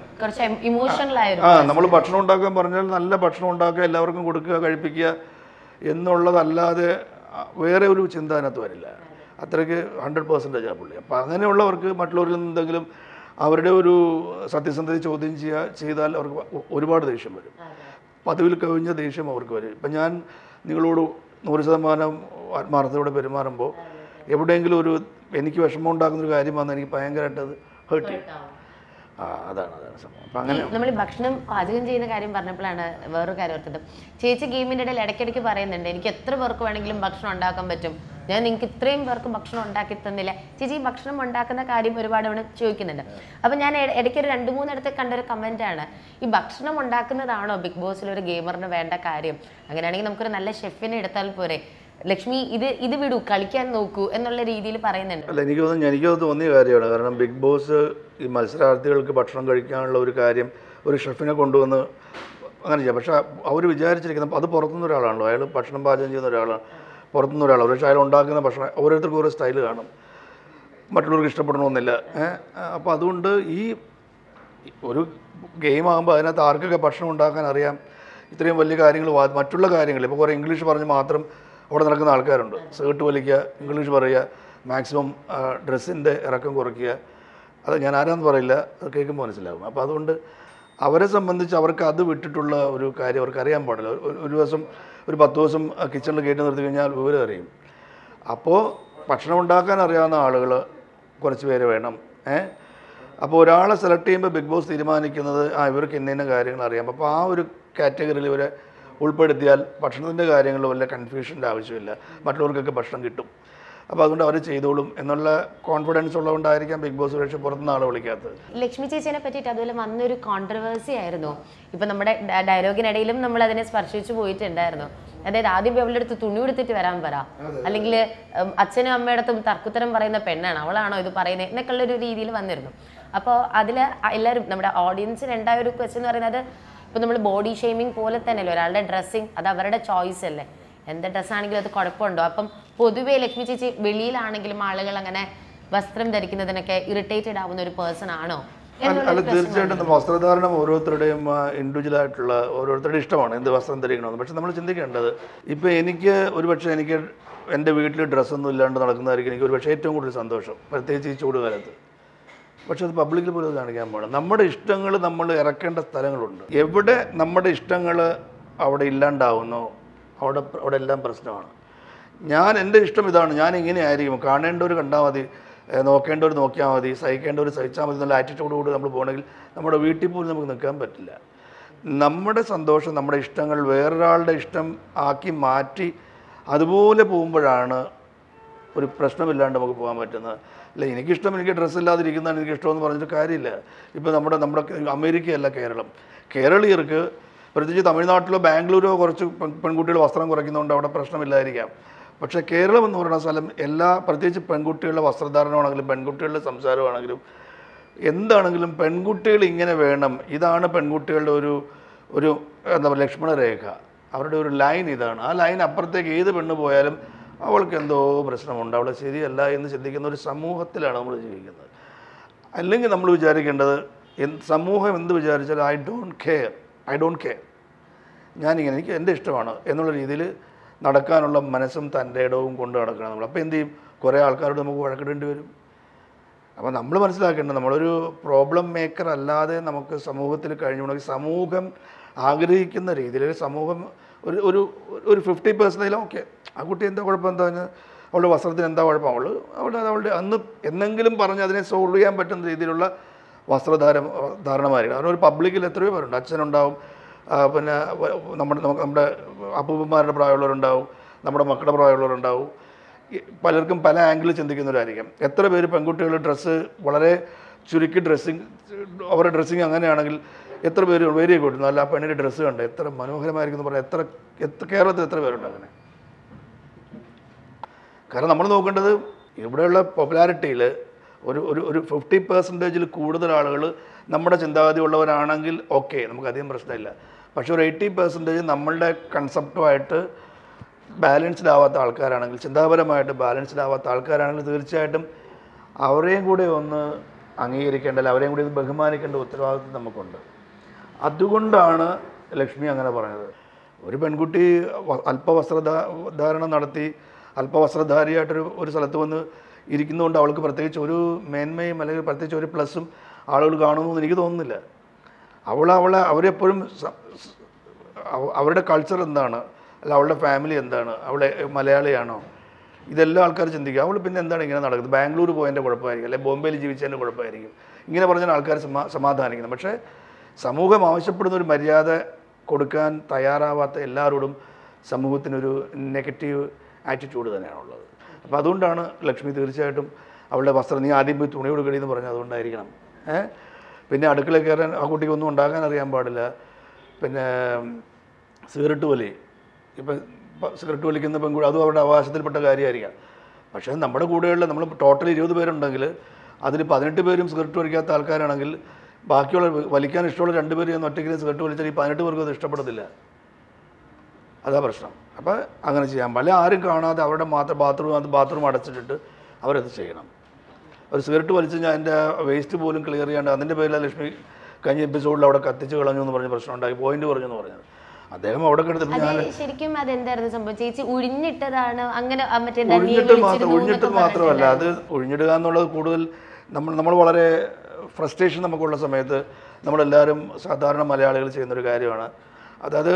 നമ്മൾ ഭക്ഷണം ഉണ്ടാക്കാൻ പറഞ്ഞാൽ നല്ല ഭക്ഷണം ഉണ്ടാക്കുക, എല്ലാവർക്കും കൊടുക്കുക, കഴിപ്പിക്കുക എന്നുള്ളതല്ലാതെ വേറെ ഒരു ചിന്ത അതിനകത്ത് വരില്ല. അത്രയ്ക്ക് 100% ആ പുള്ളി. അപ്പം അങ്ങനെയുള്ളവർക്ക് മറ്റുള്ളവരിൽ നിന്ന് എന്തെങ്കിലും അവരുടെ ഒരു സത്യസന്ധത ചോദ്യം ചെയ്താൽ അവർക്ക് ഒരുപാട് ദേഷ്യം വരും. പതിവിൽ കവിഞ്ഞ ദേഷ്യം അവർക്ക് വരും. ഇപ്പം ഞാൻ നിങ്ങളോട് 100% ആത്മാർത്ഥതയോടെ പെരുമാറുമ്പോൾ എവിടെയെങ്കിലും ഒരു എനിക്ക് വിഷമം ഉണ്ടാക്കുന്നൊരു കാര്യം വന്നാൽ എനിക്ക് ഭയങ്കരമായിട്ട് അത് ഹേർട്ട് ചെയ്യും. അതാണ് സംഭവം. അപ്പം അങ്ങനെ നമ്മൾ ഭക്ഷണം പാചകം ചെയ്യുന്ന കാര്യം പറഞ്ഞപ്പോഴാണ് വേറൊരു കാര്യം ഓർത്തത്. ചേച്ചി ഗെയിമിൻ്റെ ഇടയിൽ ഇടയ്ക്കിടയ്ക്ക് പറയുന്നുണ്ട് എനിക്ക് എത്ര പേർക്ക് വേണമെങ്കിലും ഭക്ഷണം ഉണ്ടാക്കാൻ പറ്റും, ഞാൻ നിങ്ങൾക്ക് ഇത്രയും പേർക്ക് ഭക്ഷണം ഉണ്ടാക്കി തന്നില്ല. ചേച്ചി ഈ ഭക്ഷണം ഉണ്ടാക്കുന്ന കാര്യം ഒരുപാട് അവിടെ ചോദിക്കുന്നുണ്ട്. അപ്പം ഞാൻ ഇടയ്ക്ക് ഒരു 2-3 ഇടത്ത് കണ്ടൊരു കമൻറ്റാണ്, ഈ ഭക്ഷണം ഉണ്ടാക്കുന്നതാണോ ബിഗ് ബോസിൽ ഒരു ഗെയിമറിന് വേണ്ട കാര്യം? അങ്ങനെയാണെങ്കിൽ നമുക്കൊരു നല്ല ഷെഫിനെ എടുത്താൽ പോരെ, ലക്ഷ്മി ഇത് വിടൂ കളിക്കാൻ നോക്കൂ എന്നുള്ള രീതിയിൽ പറയുന്നുണ്ട്. അല്ല എനിക്ക് തോന്നിയ കാര്യമാണ്. കാരണം ബിഗ് ബോസ് ഈ മത്സരാർത്ഥികൾക്ക് ഭക്ഷണം കഴിക്കാനുള്ള ഒരു കാര്യം ഒരു ഷെഫിനെ കൊണ്ടുവന്ന് അങ്ങനെ ചെയ്യാം. പക്ഷേ അവർ വിചാരിച്ചിരിക്കുന്നത് അത് പുറത്തുനിന്ന് ഒരാളാണല്ലോ, അയാൾ ഭക്ഷണം പാചകം ചെയ്യുന്ന ഒരാളാണ്, പുറത്തുനിന്ന് ഒരാളാണ്. പക്ഷേ അയാൾ ഉണ്ടാക്കുന്ന ഭക്ഷണം ഓരോരുത്തർക്കും ഓരോ സ്റ്റൈൽ കാണും, മറ്റുള്ളവർക്ക് ഇഷ്ടപ്പെടണമെന്നില്ല. അപ്പോൾ അതുകൊണ്ട് ഈ ഒരു ഗെയിം ആകുമ്പോൾ അതിനകത്ത് ആർക്കൊക്കെ ഭക്ഷണം ഉണ്ടാക്കാൻ അറിയാം, ഇത്രയും വലിയ കാര്യങ്ങൾ മറ്റുള്ള കാര്യങ്ങൾ ഇപ്പോൾ കുറേ ഇംഗ്ലീഷ് പറഞ്ഞ് മാത്രം അവിടെ നടക്കുന്ന ആൾക്കാരുണ്ട്. ഷർട്ട് വലിക്കുക, ഇംഗ്ലീഷ് പറയുക, മാക്സിമം ഡ്രസ്സിൻ്റെ ഇറക്കം കുറയ്ക്കുക. അത് ഞാൻ ആരാന്ന് പറയില്ല, അത് കേൾക്കുമ്പോൾ മനസ്സിലാകും. അപ്പോൾ അതുകൊണ്ട് അവരെ സംബന്ധിച്ച് അവർക്ക് അത് വിട്ടിട്ടുള്ള ഒരു കാര്യം അവർക്ക് അറിയാൻ പാടില്ല. ഒരു ദിവസം ഒരു 10 ദിവസം കിച്ചണിൽ കയറ്റി നിർത്തി കഴിഞ്ഞാൽ വിവരം അറിയും. അപ്പോൾ ഭക്ഷണം ഉണ്ടാക്കാൻ അറിയാവുന്ന ആളുകൾ കുറച്ച് പേര് വേണം. അപ്പോൾ ഒരാളെ സെലക്ട് ചെയ്യുമ്പോൾ ബിഗ് ബോസ് തീരുമാനിക്കുന്നത് ഇവർക്ക് ഇന്ന കാര്യങ്ങൾ അറിയാം. അപ്പോൾ ആ ഒരു കാറ്റഗറിയിൽ ഇവരെ ഉൾപ്പെടുത്തിയാൽ ഭക്ഷണത്തിൻ്റെ കാര്യങ്ങളിൽ വല്ല കൺഫ്യൂഷൻ്റെ ആവശ്യമില്ല, മറ്റുള്ളവർക്കൊക്കെ ഭക്ഷണം കിട്ടും. അപ്പോൾ അതുകൊണ്ട് അവർ ചെയ്തോളും എന്നുള്ള കോൺഫിഡൻസ് ഉള്ളതുകൊണ്ടായിരിക്കാം ബിഗ് ബോസ് പക്ഷേ പുറത്തുനിന്ന് ആളെ വിളിക്കാത്തത്. ലക്ഷ്മി ചേച്ചിനെ പറ്റിയിട്ട് അതുപോലെ വന്നൊരു കോൺട്രവേഴ്സി ആയിരുന്നു. ഇപ്പം നമ്മുടെ ഡയലോഗിനിടയിലും നമ്മൾ അതിനെ സ്പർശിച്ചു പോയിട്ടുണ്ടായിരുന്നു. അതായത് ആദ്യം അവളുടെ അടുത്ത് തുണി എടുത്തിട്ട് വരാൻ പറ, അല്ലെങ്കിൽ അച്ഛനും അമ്മയുടെ അടുത്തും തർക്കുത്തരം പറയുന്ന പെണ്ണാണ്, അവളാണോ ഇത് പറയുന്നത് എന്നൊക്കെയുള്ളൊരു രീതിയിൽ വന്നിരുന്നു. അപ്പോൾ അതിൽ എല്ലാവരും നമ്മുടെ ഓഡിയൻസിന് ഉണ്ടായ ഒരു ക്വസ്റ്റ്യൻ എന്ന് പറയുന്നത്, ഇപ്പം നമ്മൾ ബോഡി ഷെയ്മിങ് പോലെ തന്നെയല്ലോ ഒരാളുടെ ഡ്രസ്സിങ്, അത് അവരുടെ ചോയ്സ് അല്ലേ, എന്ത് ഡ്രസ്സാണെങ്കിലും അത് കുഴപ്പമുണ്ടോ? അപ്പം പൊതുവേ ലക്ഷ്മി ചേച്ചി വെളിയിലാണെങ്കിലും ആളുകൾ അങ്ങനെ വസ്ത്രം ധരിക്കുന്നതിനൊക്കെ ഇറിറ്റേറ്റഡ് ആവുന്ന ഒരു പേഴ്സൺ ആണോ? അല്ല, തീർച്ചയായിട്ടും വസ്ത്രധാരണം ഓരോരുത്തരുടെയും ഇൻഡിവിജ്വൽ ആയിട്ടുള്ള ഓരോരുത്തരുടെ ഇഷ്ടമാണ് എന്ത് വസ്ത്രം ധരിക്കണമെന്ന്. പക്ഷെ നമ്മൾ ചിന്തിക്കേണ്ടത്, ഇപ്പോൾ എനിക്ക് ഒരുപക്ഷെ എനിക്ക് എൻ്റെ വീട്ടിൽ ഡ്രസ്സൊന്നും ഇല്ലാണ്ട് നടക്കുന്നതായിരിക്കും എനിക്ക് ഒരുപക്ഷെ ഏറ്റവും കൂടുതൽ സന്തോഷം, പ്രത്യേകിച്ച് ഈ ചൂടുകാലത്ത്. പക്ഷെ അത് പബ്ലിക്കിൽ പോലും കാണിക്കാൻ പാടില്ല. നമ്മുടെ ഇഷ്ടങ്ങൾ നമ്മൾ ഇറക്കേണ്ട സ്ഥലങ്ങളുണ്ട്. എവിടെ നമ്മുടെ ഇഷ്ടങ്ങൾ അവിടെ ഇല്ലാണ്ടാവുന്നോ അവിടെ എല്ലാം പ്രശ്നമാണ്. എൻ്റെ ഇഷ്ടം ഇതാണ്, ഞാൻ ഇങ്ങനെ ആയിരിക്കും, കാണേണ്ടവർ കണ്ടാൽ മതി, നോക്കേണ്ടവർ നോക്കിയാൽ മതി, സഹിക്കേണ്ടവർ സഹിച്ചാൽ മതി എന്നുള്ള ആറ്റിറ്റ്യൂഡോട് നമ്മൾ പോകണമെങ്കിൽ നമ്മുടെ വീട്ടിൽ പോലും നമുക്ക് നിൽക്കാൻ പറ്റില്ല. നമ്മുടെ സന്തോഷം, നമ്മുടെ ഇഷ്ടങ്ങൾ വേറൊരാളുടെ ഇഷ്ടം ആക്കി മാറ്റി അതുപോലെ പോകുമ്പോഴാണ് ഒരു പ്രശ്നമില്ലാണ്ട് നമുക്ക് പോകാൻ പറ്റുന്നത്. അല്ല, എനിക്കിഷ്ടം എനിക്ക് ഡ്രസ്സ് ഇല്ലാതിരിക്കുന്നതാണ് എനിക്കിഷ്ടമെന്ന് പറഞ്ഞിട്ട് കാര്യമില്ല. ഇപ്പോൾ നമ്മുടെ അമേരിക്കയല്ല കേരളീയർക്ക് പ്രത്യേകിച്ച് തമിഴ്നാട്ടിലോ ബാംഗ്ലൂരോ കുറച്ച് പെൺകുട്ടികൾ വസ്ത്രം കുറയ്ക്കുന്നതുകൊണ്ട് അവിടെ പ്രശ്നമില്ലായിരിക്കാം. പക്ഷേ കേരളം എന്ന് പറയുന്ന സ്ഥലം പ്രത്യേകിച്ച് പെൺകുട്ടികളുടെ വസ്ത്രധാരണമാണെങ്കിലും പെൺകുട്ടികളുടെ സംസാരമാണെങ്കിലും എന്താണെങ്കിലും പെൺകുട്ടികൾ ഇങ്ങനെ വേണം, ഇതാണ് പെൺകുട്ടികളുടെ ഒരു എന്താ പറയുക ലക്ഷ്മണരേഖ, അവരുടെ ഒരു ലൈൻ ഇതാണ്. ആ ലൈൻ അപ്പുറത്തേക്ക് ഏത് പെണ്ണ് പോയാലും അവൾക്ക് എന്തോ പ്രശ്നമുണ്ട്, അവളെ ശരിയല്ല എന്ന് ചിന്തിക്കുന്ന ഒരു സമൂഹത്തിലാണ് നമ്മൾ ജീവിക്കുന്നത്. അല്ലെങ്കിൽ നമ്മൾ വിചാരിക്കേണ്ടത് സമൂഹം എന്ത് വിചാരിച്ചാലും ഐ ഡോണ്ട് കെയർ ഞാനിങ്ങനെ എനിക്ക് എൻ്റെ ഇഷ്ടമാണ് എന്നുള്ള രീതിയിൽ നടക്കാനുള്ള മനസ്സും തൻ്റെ ഇടവും കൊണ്ട് നടക്കണം നമ്മൾ. അപ്പോൾ എന്ത് ചെയ്യും, കുറേ ആൾക്കാരോട് നമുക്ക് വഴക്കിടേണ്ടി വരും. അപ്പോൾ നമ്മൾ മനസ്സിലാക്കേണ്ടത്, നമ്മളൊരു പ്രോബ്ലം മേക്കർ അല്ലാതെ നമുക്ക് സമൂഹത്തിൽ കഴിഞ്ഞുകൊണ്ടെങ്കിൽ സമൂഹം ആഗ്രഹിക്കുന്ന രീതിയിൽ സമൂഹം ഒരു 50% ഓക്കെ, ആ കുട്ടി എന്താ കുഴപ്പം, എന്താ അവളുടെ വസ്ത്രത്തിന് എന്താ കുഴപ്പം, അവളുടെ അന്ന് എന്നെങ്കിലും പറഞ്ഞ് അതിനെ സോൾവ് ചെയ്യാൻ പറ്റുന്ന രീതിയിലുള്ള ധാരണമായിരിക്കും. കാരണം ഒരു പബ്ലിക്കിൽ എത്രയോ പേരുണ്ട്, അച്ഛനുണ്ടാവും, പിന്നെ നമ്മുടെ അപ്പൂപ്പന്മാരുടെ പ്രായമുള്ളവരുണ്ടാവും, നമ്മുടെ മക്കളുടെ പ്രായമുള്ളവരുണ്ടാവും, പലർക്കും പല ആംഗിളിൽ ചിന്തിക്കുന്നവരായിരിക്കും. എത്ര പേര് പെൺകുട്ടികൾ ഡ്രസ്സ് വളരെ ചുരുക്കി അവരുടെ ഡ്രസ്സിങ് അങ്ങനെയാണെങ്കിൽ എത്ര പേര് വെരി ഗുഡ്, നല്ല ആ പെണ്ണിൻ്റെ ഡ്രസ്സ് കണ്ട് എത്ര മനോഹരമായിരിക്കും എന്ന് പറഞ്ഞാൽ കേരളത്തിൽ എത്ര പേരുണ്ട് അങ്ങനെ. കാരണം നമ്മൾ നോക്കേണ്ടത് ഇവിടെയുള്ള പോപ്പുലാരിറ്റിയിൽ ഒരു 50% കൂടുതൽ ആളുകൾ നമ്മുടെ ചിന്താഗതി ഉള്ളവരാണെങ്കിൽ ഓക്കെ, നമുക്കധികം പ്രശ്നമില്ല. പക്ഷേ ഒരു 80% നമ്മളുടെ കൺസെപ്റ്റുമായിട്ട് ബാലൻസ്ഡ് ആവാത്ത ആൾക്കാരാണെങ്കിൽ, ചിന്താപരമായിട്ട് ബാലൻസ്ഡ് ആവാത്ത ആൾക്കാരാണെങ്കിൽ തീർച്ചയായിട്ടും അവരെയും കൂടെ ഒന്ന് അംഗീകരിക്കേണ്ട, അവരെയും കൂടി ബഹുമാനിക്കേണ്ട ഉത്തരവാദിത്വം നമുക്കുണ്ട്. അതുകൊണ്ടാണ് ലക്ഷ്മി അങ്ങനെ പറഞ്ഞത്. ഒരു പെൺകുട്ടി അല്പവസ്ത്രധാരണം നടത്തി അല്പവസ്ത്രധാരിയായിട്ടൊരു സ്ഥലത്ത് വന്ന് ഇരിക്കുന്നതുകൊണ്ട് അവൾക്ക് പ്രത്യേകിച്ച് ഒരു മേന്മയും അല്ലെങ്കിൽ പ്രത്യേകിച്ച് ഒരു പ്ലസ്സും ആളുകൾ കാണുമെന്ന് എനിക്ക് തോന്നുന്നില്ല. അവരെപ്പോഴും അവരുടെ കൾച്ചർ എന്താണ്, അല്ല അവളുടെ ഫാമിലി എന്താണ്, അവളെ മലയാളിയാണോ, ഇതെല്ലാം ആൾക്കാർ ചിന്തിക്കുക. അവൾ പിന്നെ എന്താണ് ഇങ്ങനെ നടക്കുന്നത്, ബാംഗ്ലൂർ പോയതിൻ്റെ കുഴപ്പമായിരിക്കും, അല്ലെങ്കിൽ ബോംബെയിൽ ജീവിച്ചതിൻ്റെ കുഴപ്പമായിരിക്കും, ഇങ്ങനെ പറഞ്ഞാൽ ആൾക്കാർ സമാധാനിക്കുന്നത്. പക്ഷേ സമൂഹം ആവശ്യപ്പെടുന്ന ഒരു മര്യാദ കൊടുക്കാൻ തയ്യാറാവാത്ത എല്ലാവരോടും സമൂഹത്തിനൊരു നെഗറ്റീവ് ആറ്റിറ്റ്യൂഡ് തന്നെയാണുള്ളത്. അപ്പോൾ അതുകൊണ്ടാണ് ലക്ഷ്മി തീർച്ചയായിട്ടും അവളുടെ വസ്ത്രം, നീ ആദ്യം പോയി തുണി കൊടുക്കണമെന്ന് പറഞ്ഞാൽ അതുകൊണ്ടായിരിക്കണം. പിന്നെ അടുക്കളയിൽ കയറാൻ ആ കുട്ടിക്ക് ഒന്നും ഉണ്ടാക്കാൻ അറിയാൻ പാടില്ല. പിന്നെ സിഗരറ്റ് വലി, ഇപ്പം സിഗരറ്റ് വലിക്കുന്ന പെൺകുട്ടി അതും അവരുടെ അവകാശത്തിൽപ്പെട്ട കാര്യമായിരിക്കാം. പക്ഷേ നമ്മുടെ കൂടെയുള്ള നമ്മൾ ടോട്ടൽ 20 പേരുണ്ടെങ്കിൽ അതിൽ 18 പേരും സിഗരറ്റ് വലിക്കാത്ത ആൾക്കാരാണെങ്കിൽ ബാക്കിയുള്ള വലിക്കാൻ ഇഷ്ടമുള്ള 2 പേര് ഞാൻ ഒറ്റയ്ക്ക് സിഗരറ്റ് വലിച്ചാൽ ഈ 18 പേർക്കും അത് ഇഷ്ടപ്പെടത്തില്ല. അതാ പ്രശ്നം. അപ്പോൾ അങ്ങനെ ചെയ്യാൻ പാടില്ല. ആരും കാണാതെ അവരുടെ മാത്രം ബാത്റൂം അടച്ചിട്ടിട്ട് അവരത് ചെയ്യണം. ഒരു സിഗരറ്റ് വലിച്ച് ഞാൻ എൻ്റെ വേസ്റ്റ് പോലും ക്ലിയർ ചെയ്യാണ്ട് അതിൻ്റെ പേരിലാണ് ലക്ഷ്മി കഴിഞ്ഞ എപ്പിസോഡിൽ അവിടെ കത്തിച്ച് കളഞ്ഞു എന്ന് പറഞ്ഞ പ്രശ്നം ഉണ്ടായി, പോയിന്റ് പറഞ്ഞു എന്ന് പറഞ്ഞത്. അദ്ദേഹം അവിടെ കിടന്നിട്ട് ഞാൻ ശരിക്കും അതെന്തായിരുന്നു സംഭവം, ചേച്ചി ഒഴിഞ്ഞിട്ടതാണ് അങ്ങനെ ഒഴിഞ്ഞിട്ട് മാത്രമല്ല, അത് ഒഴിഞ്ഞിടുക എന്നുള്ളത് കൂടുതൽ നമ്മൾ വളരെ ഫ്രസ്ട്രേഷൻ നമുക്കുള്ള സമയത്ത് നമ്മളെല്ലാവരും സാധാരണ മലയാളികൾ ചെയ്യുന്നൊരു കാര്യമാണ്. അതായത്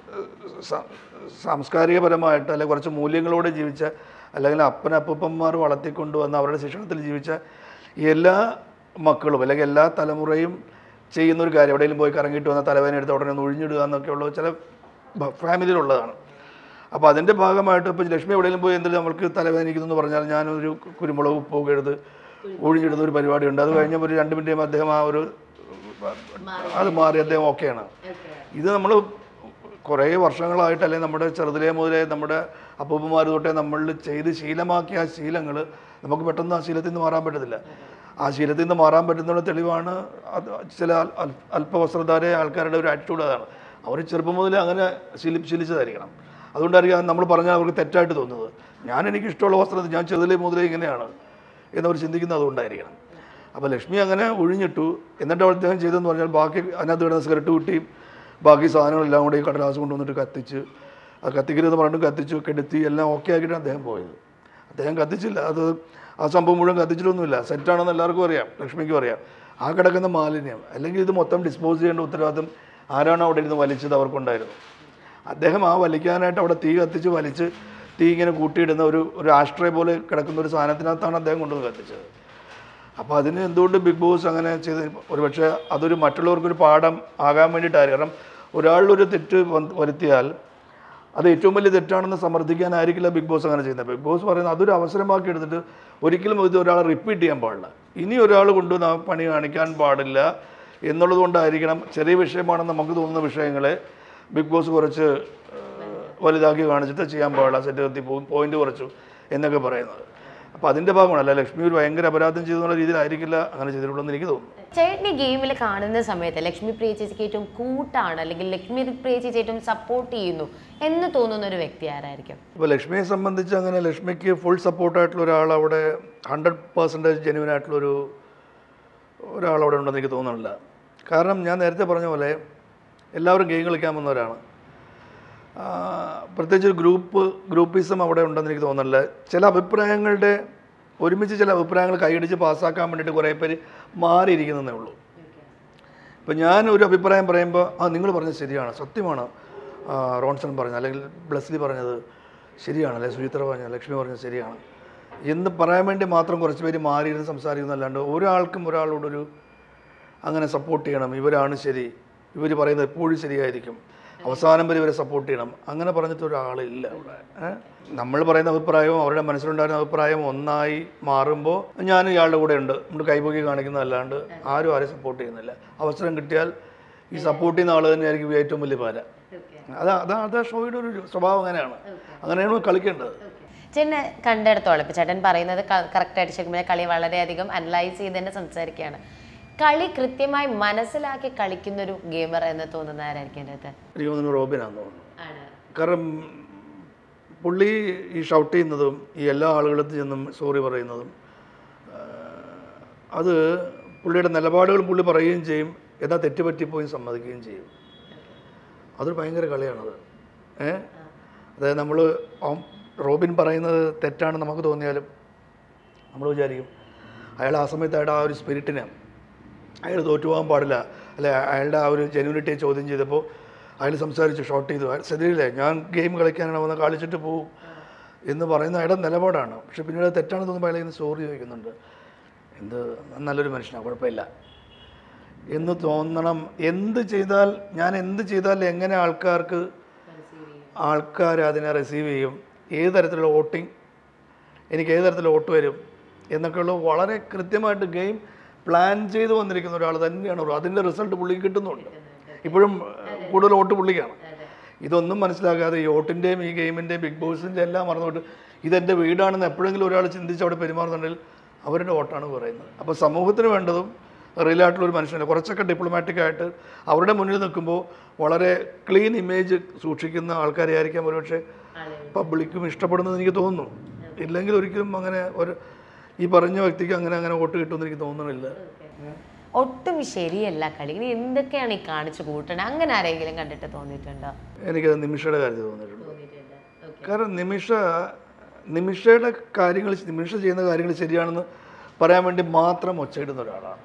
സാംസ്കാരികപരമായിട്ട് അല്ലെങ്കിൽ കുറച്ച് മൂല്യങ്ങളോടെ ജീവിച്ച, അല്ലെങ്കിൽ അപ്പനപ്പൂപ്പന്മാർ വളർത്തിക്കൊണ്ടുവന്ന് അവരുടെ ശിക്ഷണത്തിൽ ജീവിച്ച എല്ലാ മക്കളും അല്ലെങ്കിൽ എല്ലാ തലമുറയും ചെയ്യുന്നൊരു കാര്യം. എവിടെയെങ്കിലും പോയി കറങ്ങിയിട്ട് വന്ന തലവേദന എടുത്ത് ഉടനെ ഒന്ന് ഒഴിഞ്ഞിടുക എന്നൊക്കെയുള്ള ചില ഫാമിലിയിലുള്ളതാണ്. അപ്പോൾ അതിൻ്റെ ഭാഗമായിട്ട് ഇപ്പോൾ ലക്ഷ്മി എവിടെയെങ്കിലും പോയി എന്തെങ്കിലും നമ്മൾക്ക് തലവേദനിക്കുന്നു എന്ന് പറഞ്ഞാൽ ഞാനൊരു കുരുമുളക് ഉപ്പൊക്കെ എടുത്ത് ഒഴിഞ്ഞിടുന്ന ഒരു പരിപാടിയുണ്ട്. അത് കഴിഞ്ഞപ്പോൾ ഒരു 2 മിനിറ്റ് അദ്ദേഹം ആ ഒരു അത് മാറി അദ്ദേഹം ഓക്കെയാണ്. ഇത് നമ്മൾ കുറേ വർഷങ്ങളായിട്ടല്ലേ നമ്മുടെ ചെറുതിലേ മുതലേ നമ്മുടെ അപ്പൂപ്പന്മാർ തൊട്ടേ നമ്മളിൽ ചെയ്ത് ശീലമാക്കിയ ആ ശീലങ്ങൾ നമുക്ക് പെട്ടെന്ന് ആ ശീലത്തിൽ നിന്ന് മാറാൻ പറ്റത്തില്ല. ആ ശീലത്തിൽ നിന്ന് മാറാൻ പറ്റുന്ന തെളിവാണ് ചില അല്പവസ്ത്രധാര ആൾക്കാരുടെ ഒരു ആറ്റിറ്റ്യൂഡ്. അതാണ് അവർ ചെറുപ്പം മുതലേ അങ്ങനെ ശീലിച്ചതായിരിക്കണം. അതുകൊണ്ടായിരിക്കും നമ്മൾ പറഞ്ഞാൽ അവർക്ക് തെറ്റായിട്ട് തോന്നുന്നത്. എനിക്കിഷ്ടമുള്ള വസ്ത്രത്തിൽ ഞാൻ ചെറുതിലേ മുതലേ ഇങ്ങനെയാണ് എന്നവർ ചിന്തിക്കുന്നത് അതുകൊണ്ടായിരിക്കണം. അപ്പോൾ ലക്ഷ്മി അങ്ങനെ ഒഴിഞ്ഞിട്ടു. എന്നിട്ട് അദ്ദേഹം ചെയ്തതെന്ന് പറഞ്ഞാൽ ബാക്കി അതിനകത്ത് കിടന്ന സിഗരറ്റ് കുട്ടിയും ബാക്കി സാധനങ്ങളെല്ലാം കൂടി ഈ കടലാസ് കൊണ്ടുവന്നിട്ട് കത്തിച്ച്, അത് കത്തിക്കരുതെന്ന് പറഞ്ഞിട്ട് കത്തിച്ചു, കെടുത്തി എല്ലാം ഓക്കെ ആക്കിയിട്ടാണ് അദ്ദേഹം പോയത്. അദ്ദേഹം കത്തിച്ചില്ല, അത് ആ സംഭവം മുഴുവൻ കത്തിച്ചിട്ടൊന്നുമില്ല. സെറ്റാണെന്ന് എല്ലാവർക്കും അറിയാം, ലക്ഷ്മിക്കും അറിയാം. ആ കിടക്കുന്ന മാലിന്യം അല്ലെങ്കിൽ ഇത് മൊത്തം ഡിസ്പോസ് ചെയ്യേണ്ട ഉത്തരവാദിത്വം ആരാണ് അവിടെ ഇരുന്ന് വലിച്ചത് അവർക്കുണ്ടായിരുന്നു. അദ്ദേഹം ആ വലിക്കാനായിട്ട് അവിടെ തീ കത്തിച്ച് വലിച്ച് തീ ഇങ്ങനെ കൂട്ടിയിടുന്ന ഒരു ആഷ്ട്രേ പോലെ കിടക്കുന്ന ഒരു സാധനത്തിനകത്താണ് അദ്ദേഹം കൊണ്ടുവന്ന് കത്തിച്ചത്. അപ്പോൾ അതിന് എന്തുകൊണ്ട് ബിഗ് ബോസ് അങ്ങനെ ചെയ്ത്? ഒരുപക്ഷെ അതൊരു മറ്റുള്ളവർക്കൊരു പാഠം ആകാൻ വേണ്ടിയിട്ടായിരുന്നു. കാരണം ഒരാളൊരു തെറ്റ് വരുത്തിയാൽ അത് ഏറ്റവും വലിയ തെറ്റാണെന്ന് സമർത്ഥിക്കാനായിരിക്കില്ല ബിഗ് ബോസ് അങ്ങനെ ചെയ്യുന്നത്. ബിഗ് ബോസ് പറയുന്നത് അതൊരു അവസരമാക്കി എടുത്തിട്ട് ഒരിക്കലും ഇത് ഒരാളെ റിപ്പീറ്റ് ചെയ്യാൻ പാടില്ല, ഇനി ഒരാൾ കൊണ്ടുവന്ന് പണി കാണിക്കാൻ പാടില്ല എന്നുള്ളത് കൊണ്ടായിരിക്കണം ചെറിയ വിഷയമാണെന്ന് നമുക്ക് തോന്നുന്ന വിഷയങ്ങളെ ബിഗ് ബോസ് കുറച്ച് വലുതാക്കി കാണിച്ചിട്ട് ചെയ്യാൻ പാടില്ല, സെറ്റ് കത്തി പോയിന്റ് കുറച്ചു എന്നൊക്കെ പറയുന്നത്. അപ്പോൾ അതിൻ്റെ ഭാഗമാണ്. അല്ല ലക്ഷ്മി ഒരു ഭയങ്കര അപരാധം ചെയ്തെന്നുള്ള രീതിയിലായിരിക്കില്ല അങ്ങനെ ചെയ്തിട്ടുള്ളതെന്ന് എനിക്ക് തോന്നുന്നു. ചേട്ടന് ഗെയിമിൽ കാണുന്ന സമയത്ത് ലക്ഷ്മി പ്രിയ ചേച്ചിക്ക് ഏറ്റവും കൂട്ടാണ് അല്ലെങ്കിൽ ലക്ഷ്മി പ്രിയ ചേച്ചി ഏറ്റവും സപ്പോർട്ട് ചെയ്യുന്നു എന്ന് തോന്നുന്ന ഒരു വ്യക്തി ആരായിരിക്കും? ഇപ്പോൾ ലക്ഷ്മിയെ സംബന്ധിച്ച് അങ്ങനെ ലക്ഷ്മിക്ക് ഫുൾ സപ്പോർട്ടായിട്ടുള്ള ഒരാൾ അവിടെ 100% ജെന്യുവൻ ആയിട്ടുള്ളൊരു ഒരാളവിടെ ഉണ്ടെന്ന് എനിക്ക് തോന്നുന്നില്ല. കാരണം ഞാൻ നേരത്തെ പറഞ്ഞ പോലെ എല്ലാവരും ഗെയിം കളിക്കാൻ വന്നവരാണ്. പ്രത്യേകിച്ച് ഗ്രൂപ്പിസം അവിടെ ഉണ്ടെന്ന് എനിക്ക് തോന്നുന്നില്ല. ചില അഭിപ്രായങ്ങൾ കൈയടിച്ച് പാസ്സാക്കാൻ വേണ്ടിയിട്ട് കുറേ പേര് മാറിയിരിക്കുന്നതേ ഉള്ളൂ. ഇപ്പം ഞാൻ ഒരു അഭിപ്രായം പറയുമ്പോൾ നിങ്ങൾ പറഞ്ഞത് ശരിയാണ്, സത്യമാണ്, റോൺസൺ പറഞ്ഞത് അല്ലെങ്കിൽ ബ്ലെസ്ലി പറഞ്ഞത് ശരിയാണ്, അല്ലെങ്കിൽ സുചിത്ര പറഞ്ഞത്, ലക്ഷ്മി പറഞ്ഞത് ശരിയാണ് എന്ന് പറയാൻ വേണ്ടി മാത്രം കുറച്ച് പേര് മാറിയിരുന്ന് സംസാരിക്കുന്നതല്ലാണ്ട് ഒരാൾക്കും ഒരാളോടൊരു അങ്ങനെ സപ്പോർട്ട് ചെയ്യണം, ഇവരാണ് ശരി, ഇവർ പറയുന്നത് എപ്പോഴും ശരിയായിരിക്കും, അവസാനം വരെ ഇവരെ സപ്പോർട്ട് ചെയ്യണം, അങ്ങനെ പറഞ്ഞിട്ട് ഒരാളില്ല അവിടെ. നമ്മൾ പറയുന്ന അഭിപ്രായവും അവരുടെ മനസ്സിലുണ്ടായിരുന്ന അഭിപ്രായം ഒന്നായി മാറുമ്പോൾ ഞാൻ ഇയാളുടെ കൂടെ ഉണ്ട്, നമ്മൾ കൈപൊക്കി കാണിക്കുന്നതല്ലാണ്ട് ആരും സപ്പോർട്ട് ചെയ്യുന്നില്ല. അവസരം കിട്ടിയാൽ ഈ സപ്പോർട്ട് ചെയ്യുന്ന ആൾ തന്നെയായിരിക്കും ഏറ്റവും വലിയ പാര. അതാ ഷോയുടെ ഒരു സ്വഭാവം. അങ്ങനെയാണ് കളിക്കേണ്ടത്. ചേട്ടനെ കണ്ടെടുത്തോളം ഇപ്പം ചേട്ടൻ പറയുന്നത് കറക്റ്റായിട്ട് ശരിക്കും കളി വളരെയധികം അനലൈസ് ചെയ്ത് തന്നെ സംസാരിക്കുകയാണ്. കളി കൃത്യമായി മനസ്സിലാക്കി കളിക്കുന്നൊരു ഗെയിമർ എന്ന് തോന്നുന്ന ആരായിരിക്കും എൻ്റെ അടുത്ത്? എനിക്ക് തോന്നുന്നു റോബിനാന്ന് തോന്നുന്നു. കാരണം പുള്ളി ഈ ഷൗട്ട് ചെയ്യുന്നതും ഈ എല്ലാ ആളുകളടുത്ത് ചെന്നും സോറി പറയുന്നതും അത് പുള്ളിയുടെ നിലപാടുകൾ പുള്ളി പറയുകയും ചെയ്യും, എന്നാൽ തെറ്റുപറ്റിപ്പോയി സമ്മതിക്കുകയും ചെയ്യും. അതൊരു ഭയങ്കര കളിയാണത്. അതായത് നമ്മൾ റോബിൻ പറയുന്നത് തെറ്റാണെന്ന് നമുക്ക് തോന്നിയാലും നമ്മൾ വിചാരിക്കും അയാൾ ആ സമയത്ത് അയാളുടെ ആ ഒരു സ്പിരിറ്റിനെ അയാൾ തോറ്റുപോകാൻ പാടില്ല, അല്ലെ അയാളുടെ ആ ഒരു ജെന്യൂനിറ്റിയെ ചോദ്യം ചെയ്തപ്പോൾ അയാൾ സംസാരിച്ചു, ഷോട്ട് ചെയ്തു, ശരിയല്ലേ ഞാൻ ഗെയിം കളിക്കാനാണ് വന്ന് കളിച്ചിട്ട് പോവും എന്ന് പറയുന്ന അയാളുടെ നിലപാടാണ്. പക്ഷെ പിന്നീട് തെറ്റാണെന്ന് തോന്നുമ്പോൾ അയാൾ ഇങ്ങനെ സോറി ചോദിക്കുന്നുണ്ട്, നല്ലൊരു മനുഷ്യനാണ്, കുഴപ്പമില്ല എന്ന് തോന്നണം. ഞാൻ എന്ത് ചെയ്താൽ എങ്ങനെ ആൾക്കാർ അതിനെ റിസീവ് ചെയ്യും, ഏത് തരത്തിലുള്ള വോട്ടിങ്, എനിക്ക് ഏത് തരത്തിലുള്ള വോട്ട് വരും എന്നൊക്കെയുള്ള വളരെ കൃത്യമായിട്ട് ഗെയിം പ്ലാൻ ചെയ്ത് വന്നിരിക്കുന്ന ഒരാൾ തന്നെയാണ്. അതിൻ്റെ റിസൾട്ട് പുള്ളിക്ക് കിട്ടുന്നുണ്ട്. ഇപ്പോഴും കൂടുതൽ വോട്ട് പുള്ളിക്കാണ്. ഇതൊന്നും മനസ്സിലാക്കാതെ ഈ വോട്ടിൻ്റെയും ഈ ഗെയിമിൻ്റെയും ബിഗ് ബോസിൻ്റെ എല്ലാം മറന്നുകൊണ്ട് ഇതെൻ്റെ വീടാണെന്ന് എപ്പോഴെങ്കിലും ഒരാൾ ചിന്തിച്ച് അവിടെ പെരുമാറുന്നുണ്ടെങ്കിൽ അവരുടെ വോട്ടാണ് പറയുന്നത്. അപ്പോൾ സമൂഹത്തിന് വേണ്ടതും റിയലായിട്ടുള്ളൊരു മനുഷ്യനല്ല, കുറച്ചൊക്കെ ഡിപ്ലോമാറ്റിക്കായിട്ട് അവരുടെ മുന്നിൽ നിൽക്കുമ്പോൾ വളരെ ക്ലീൻ ഇമേജ് സൂക്ഷിക്കുന്ന ആൾക്കാരെ ആയിരിക്കാം ഒരുപക്ഷെ പബ്ലിക്കും ഇഷ്ടപ്പെടുന്നത് എനിക്ക് തോന്നുന്നു. ഇല്ലെങ്കിൽ ഒരിക്കലും അങ്ങനെ ഈ പറഞ്ഞ വ്യക്തിക്ക് അങ്ങനെ വോട്ട് കിട്ടുമെന്ന് എനിക്ക് തോന്നുന്നില്ല. ഒട്ടും ശരിയല്ല കളി. ഇനി എന്തൊക്കെയാണ് ഈ കാണിച്ചു കൂട്ടണേ, അങ്ങനെ ആരെങ്കിലും കണ്ടിട്ട് തോന്നിയിട്ടുണ്ടോ? എനിക്കത് നിമിഷയുടെ കാര്യത്തിൽ തോന്നിയിട്ടുണ്ട്. കാരണം നിമിഷയുടെ കാര്യങ്ങൾ, നിമിഷ ചെയ്യുന്ന കാര്യങ്ങൾ ശരിയാണെന്ന് പറയാൻ വേണ്ടി മാത്രം ഒച്ചയിടുന്ന ഒരാളാണ്.